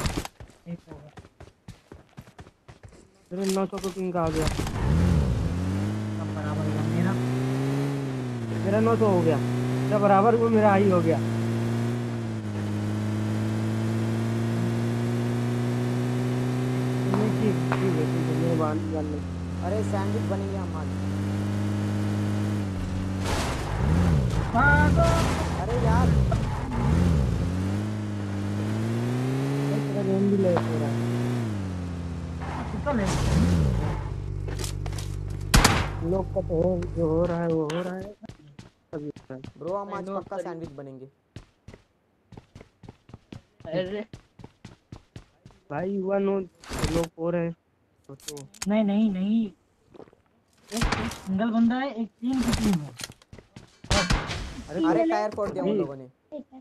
Speaker 3: मेरे 900 को पिंग आ गया।
Speaker 5: सब बराबर हुआ मेरा।
Speaker 3: मेरा 900 हो गया, मेरा बराबर वो मेरा हाई हो गया। ठीक है मेरे बाल निकाल लो।
Speaker 1: अरे सैंडविच बनेंगे हम आज। अरे यार
Speaker 3: तेरा जोन भी ले रहा है। लोग का तो जो हो रहा है वो हो रहा है। अभी
Speaker 1: ब्रो हम आज पक्का सैंडविच बनेंगे।
Speaker 8: अरे
Speaker 3: भाई हुआ नो लोग हो रहे हैं तो
Speaker 5: नहीं नहीं नहीं, एक सिंगल बंदा है, एक टीम की टीम है।
Speaker 1: अरे टायर फोड़ दिया उन लोगों ने।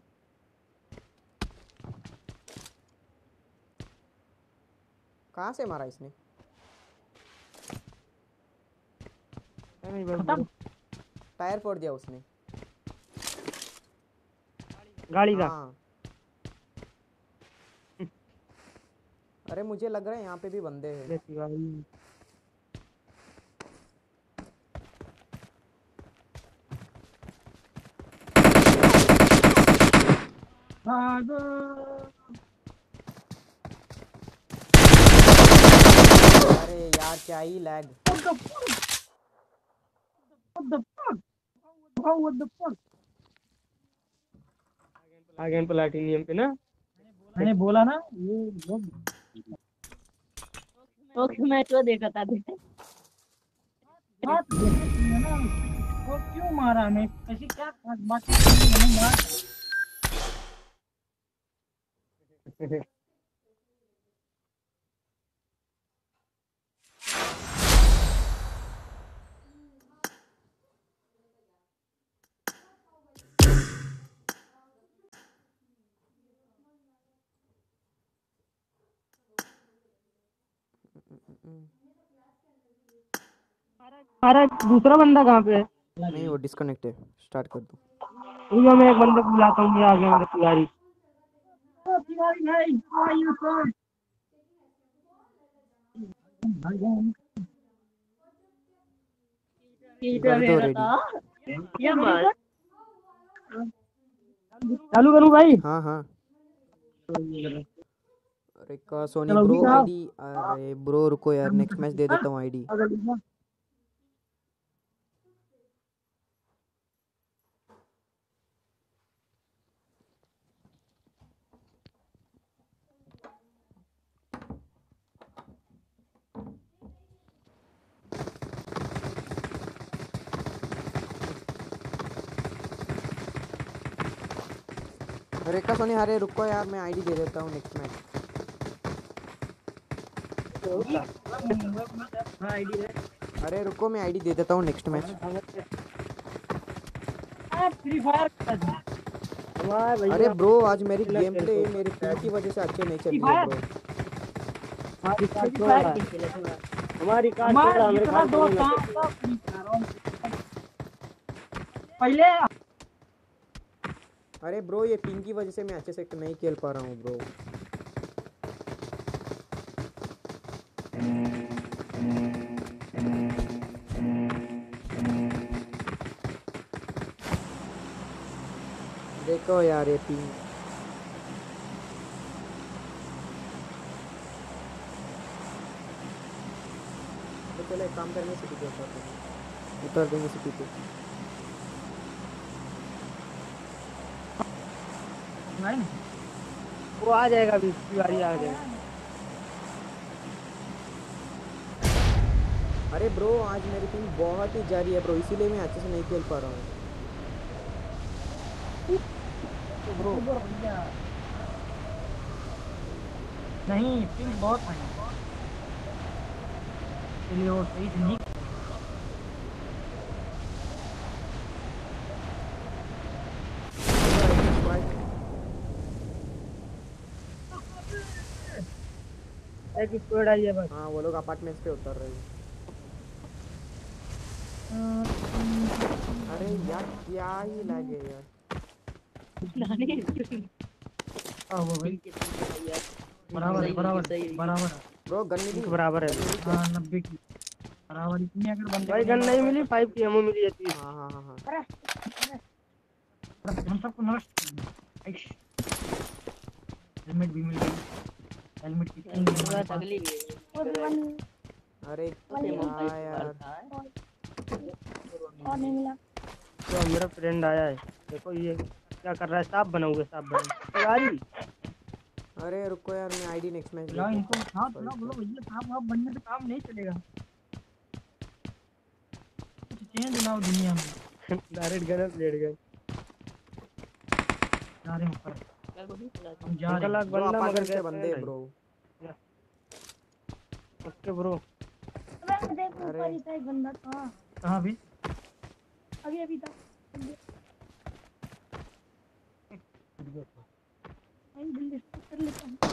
Speaker 1: कहाँ से मारा इसने?
Speaker 3: नहीं भाई
Speaker 1: टायर फोड़ दिया उसने
Speaker 3: गाड़ी का।
Speaker 1: हाँ। अरे मुझे लग रहा है यहाँ पे भी बंदे हैं। अरे यार क्या ही लैग।
Speaker 3: आगे प्लाटिनियम पे ना।
Speaker 5: मैंने बोला ना ये लोग
Speaker 8: मैच वो देखा था
Speaker 5: बात देखते हैं ना, वो क्यों मारा हमें, कैसी क्या खास बातें की हमें मार।
Speaker 3: अरे दूसरा बंदा कहाँ पे है?
Speaker 1: नहीं वो डिस्कनेक्ट है। स्टार्ट कर दो।
Speaker 3: रुको मैं एक बंदे को बुलाता हूँ, ये आ गया मेरा तिवारी।
Speaker 5: तिवारी भाई how are you sir?
Speaker 1: कर दो रेडी।
Speaker 8: ये बात
Speaker 3: चालू करूँ भाई?
Speaker 1: हाँ हाँ। अरे का सोनी
Speaker 5: चलो
Speaker 1: ब्रो
Speaker 5: भी जाओ।
Speaker 1: आईडी। अरे ब्रो रुको यार, नेक्स्ट मैच दे देता हूँ आईडी। रेखा सोनी अरे रुको यार, मैं आईडी दे देता हूँ नेक्स्ट मैच। अरे रुको मैं आईडी दे देता हूँ नेक्स्ट मैच।
Speaker 5: फ्री फायर
Speaker 1: अरे ब्रो आज मेरी गेम प्ले मेरी टीम की वजह से अच्छे नहीं चल रही है ब्रो।
Speaker 3: हमारी कार
Speaker 5: हमारा जितना दोस्त था सब फ्री फायर पहले।
Speaker 1: अरे ब्रो ये पिंग की वजह से मैं अच्छे से नहीं खेल पा रहा हूँ ब्रो।
Speaker 3: देखो यार ये पिंग।
Speaker 1: तो चलो एक काम करेंगे, सिटी पे उतर देंगे सिटी पे।
Speaker 3: वो आ जाएगा अभी, तिवारी आ जाएगा।
Speaker 1: अरे ब्रो आज मेरी टीम बहुत ही जा रही है ब्रो, इसीलिए मैं अच्छे से नहीं खेल पा रहा हूँ।
Speaker 5: तो ब्रो नहीं पिंग बहुत है, इसलिए वो सही से नहीं।
Speaker 3: एक स्क्वाड आई है बस।
Speaker 1: हाँ वो लोग अपार्टमेंट्स पे उतर रहे हैं। अरे यार क्या ही लगे यार।
Speaker 5: वो भाई बराबर है, बराबर बराबर है
Speaker 1: ब्रो गन मिली?
Speaker 3: बराबर है।
Speaker 5: हाँ 90 की बराबर। इतनी अगर बंदे
Speaker 3: भाई गन नहीं मिली, 5 की एमओ मिली है 30।
Speaker 1: हाँ हाँ हाँ हाँ।
Speaker 5: हम सबको नष्ट हेलमेट भी मिल गई, हेलमेट की तीन भी हमारे पास।
Speaker 8: अगली
Speaker 1: अरे क्या यार।
Speaker 7: और नहीं मिला।
Speaker 3: तो मेरा फ्रेंड आया है, देखो ये क्या कर रहा है। साफ बनाओगे, साफ बनाओगे तिवारी।
Speaker 1: अरे रुको यार, मैं आईडी नेक्स्ट मैच
Speaker 5: बुलाओ इनको, हाँ थोड़ा बोलो भैया, साहब आप बनने से काम नहीं चलेगा, कुछ चेंज लाओ दुनिया में।
Speaker 3: डायरेक्ट गन प्लेट गए।
Speaker 5: जा रहे हैं ऊपर, हम जा रहे हैं।
Speaker 1: ब्रो
Speaker 3: बंदा मगर
Speaker 1: अपार्टमेंट्स पे
Speaker 3: गैस
Speaker 1: बंदे ब्रो।
Speaker 3: Okay bro.
Speaker 7: अबे देख ऊपर ही था एक बंदा था,
Speaker 5: कहाँ भी?
Speaker 7: अभी था। मैं जल्दी कर लेता हूँ।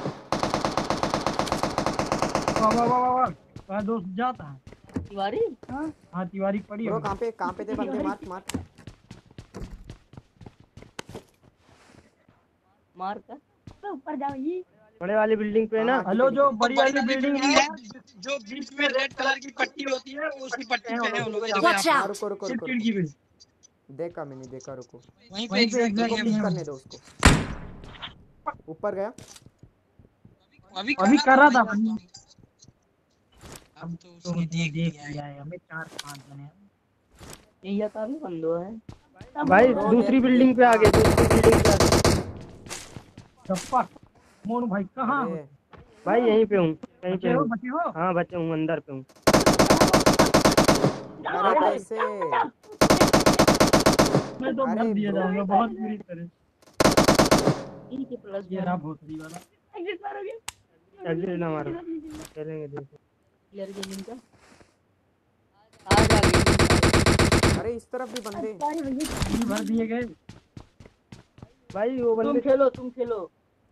Speaker 5: वाह वाह वाह वाह, कहाँ दोस्त जाता है
Speaker 8: तिवारी।
Speaker 5: हाँ तिवारी पड़ी है।
Speaker 1: ब्रो कहाँ पे थे बंदे? मार्क
Speaker 8: मार कर
Speaker 7: तो ऊपर जाओ ये।
Speaker 3: बड़े वाली बिल्डिंग पे है ना।
Speaker 5: हेलो, जो बड़ी वाली बिल्डिंग है,
Speaker 6: जो बीच में रेड कलर की पट्टी होती है, उसी पट्टी पे है वो लोग।
Speaker 2: Watch
Speaker 1: हाँ
Speaker 2: out!
Speaker 1: रुको
Speaker 5: सिर्फ खिड़की पे।
Speaker 1: देखा मैंने, देखा रुको।
Speaker 6: वहीं पे
Speaker 5: वहीं पे
Speaker 6: exactly
Speaker 5: exactly
Speaker 6: है।
Speaker 5: है।
Speaker 1: करने दो उसको। ऊपर गया।
Speaker 6: अभी
Speaker 5: अभी कर रहा था।
Speaker 6: अब तो
Speaker 5: तो
Speaker 6: उसने
Speaker 5: देख
Speaker 6: देख
Speaker 5: लिया है, हमें 4-5 जने हैं।
Speaker 8: ये काफी बंदो है।
Speaker 3: भाई दूसरी बिल्डिंग पे आ गए, दूसरी बिल्डिंग पे आ गए।
Speaker 5: चप्पा मोनू भाई कहाँ हो?
Speaker 1: अरे
Speaker 3: भाई यहीं पे हूँ, कहीं पे हूँ।
Speaker 5: बचे हो?
Speaker 3: हाँ बचे हूँ, अंदर पे हूँ।
Speaker 1: अरे कैसे?
Speaker 5: मैं तो
Speaker 1: अरे
Speaker 5: मर दिया
Speaker 1: bro।
Speaker 5: जाऊंगा बहुत बुरी तरह।
Speaker 8: इनके प्लस
Speaker 5: ये रहा भोसड़ी वाला।
Speaker 7: एग्जिट मारोगे?
Speaker 3: एग्जिट ना मारो, खेलेंगे देखो।
Speaker 8: प्लेयर गेमिंग का आ जा गई।
Speaker 1: अरे इस तरफ भी बंदे।
Speaker 7: सॉरी भैया।
Speaker 5: ये भर दिए गए।
Speaker 3: भाई वो
Speaker 8: तुम
Speaker 3: बंदे
Speaker 8: खेलो, तुम खेलो।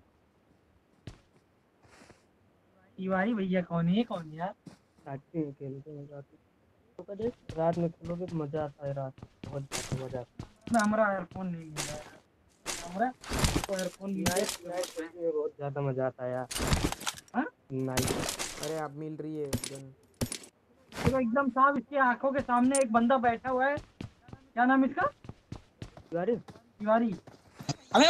Speaker 5: तिवारी भैया कौन है, कौन यार?
Speaker 3: आते हैं, खेलते हैं रात में खेलोगे तो मजा आता है। रात में बहुत ज्यादा मजा आता
Speaker 5: ना हमारा एयरफोन नहीं मिला है, हमारा तो एयरफोन
Speaker 3: है।
Speaker 5: मिला है।
Speaker 3: नाइट खेलने में बहुत ज्यादा मजा आता है यार।
Speaker 5: हाँ?
Speaker 3: नाइट।
Speaker 1: अरे अब मिल रही है गन।
Speaker 5: देखो एकदम साफ इसकी आंखों के सामने एक बंदा बैठा हुआ है। क्या नाम इसका?
Speaker 3: तिवारी।
Speaker 5: तिवारी।
Speaker 6: अबे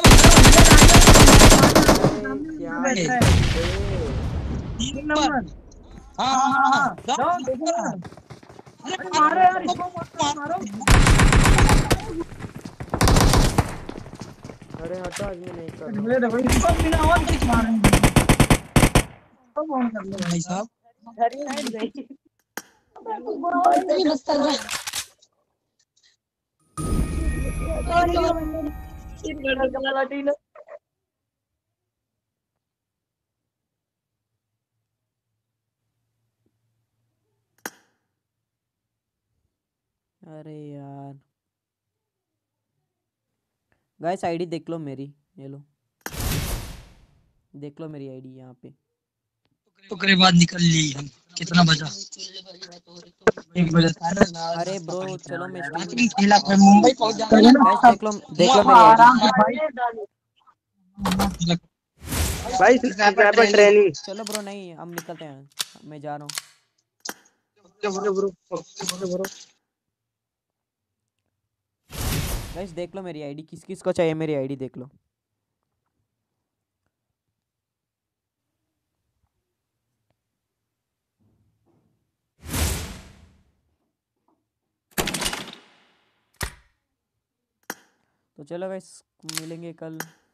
Speaker 1: क्या
Speaker 5: बैठा है।
Speaker 1: है?
Speaker 5: तीन नंबर।
Speaker 6: हाँ
Speaker 5: जाओ देखो ना। अरे मारो यार इसको, मारो।
Speaker 1: अरे हटो, आज मैं नहीं कर रहा।
Speaker 5: अरे देखो इसको बिना और कुछ मारेंगे। तो फोन कर लो
Speaker 6: भाई साहब।
Speaker 8: हरी साइड गई। तीन गड़ा गला लाठी ना।
Speaker 1: अरे यार गाइस, आईडी देख लो मेरी, ये लो देख लो मेरी आईडी यहाँ पे।
Speaker 6: तो करे बाद निकल ली हम। कितना बजा? 1 बजा।
Speaker 1: अरे ब्रो चलो मैं
Speaker 6: रात में खेला, फिर मुंबई पहुंच जाना।
Speaker 1: गाइस देख लो मेरी आईडी।
Speaker 3: भाई स्नैपर ट्रेनिंग।
Speaker 1: चलो ब्रो, नहीं हम निकलते हैं, मैं जा रहा हूँ। गाइस देख लो मेरी आईडी, किस किस को चाहिए मेरी आईडी देख लो। तो चलो गाइस मिलेंगे कल।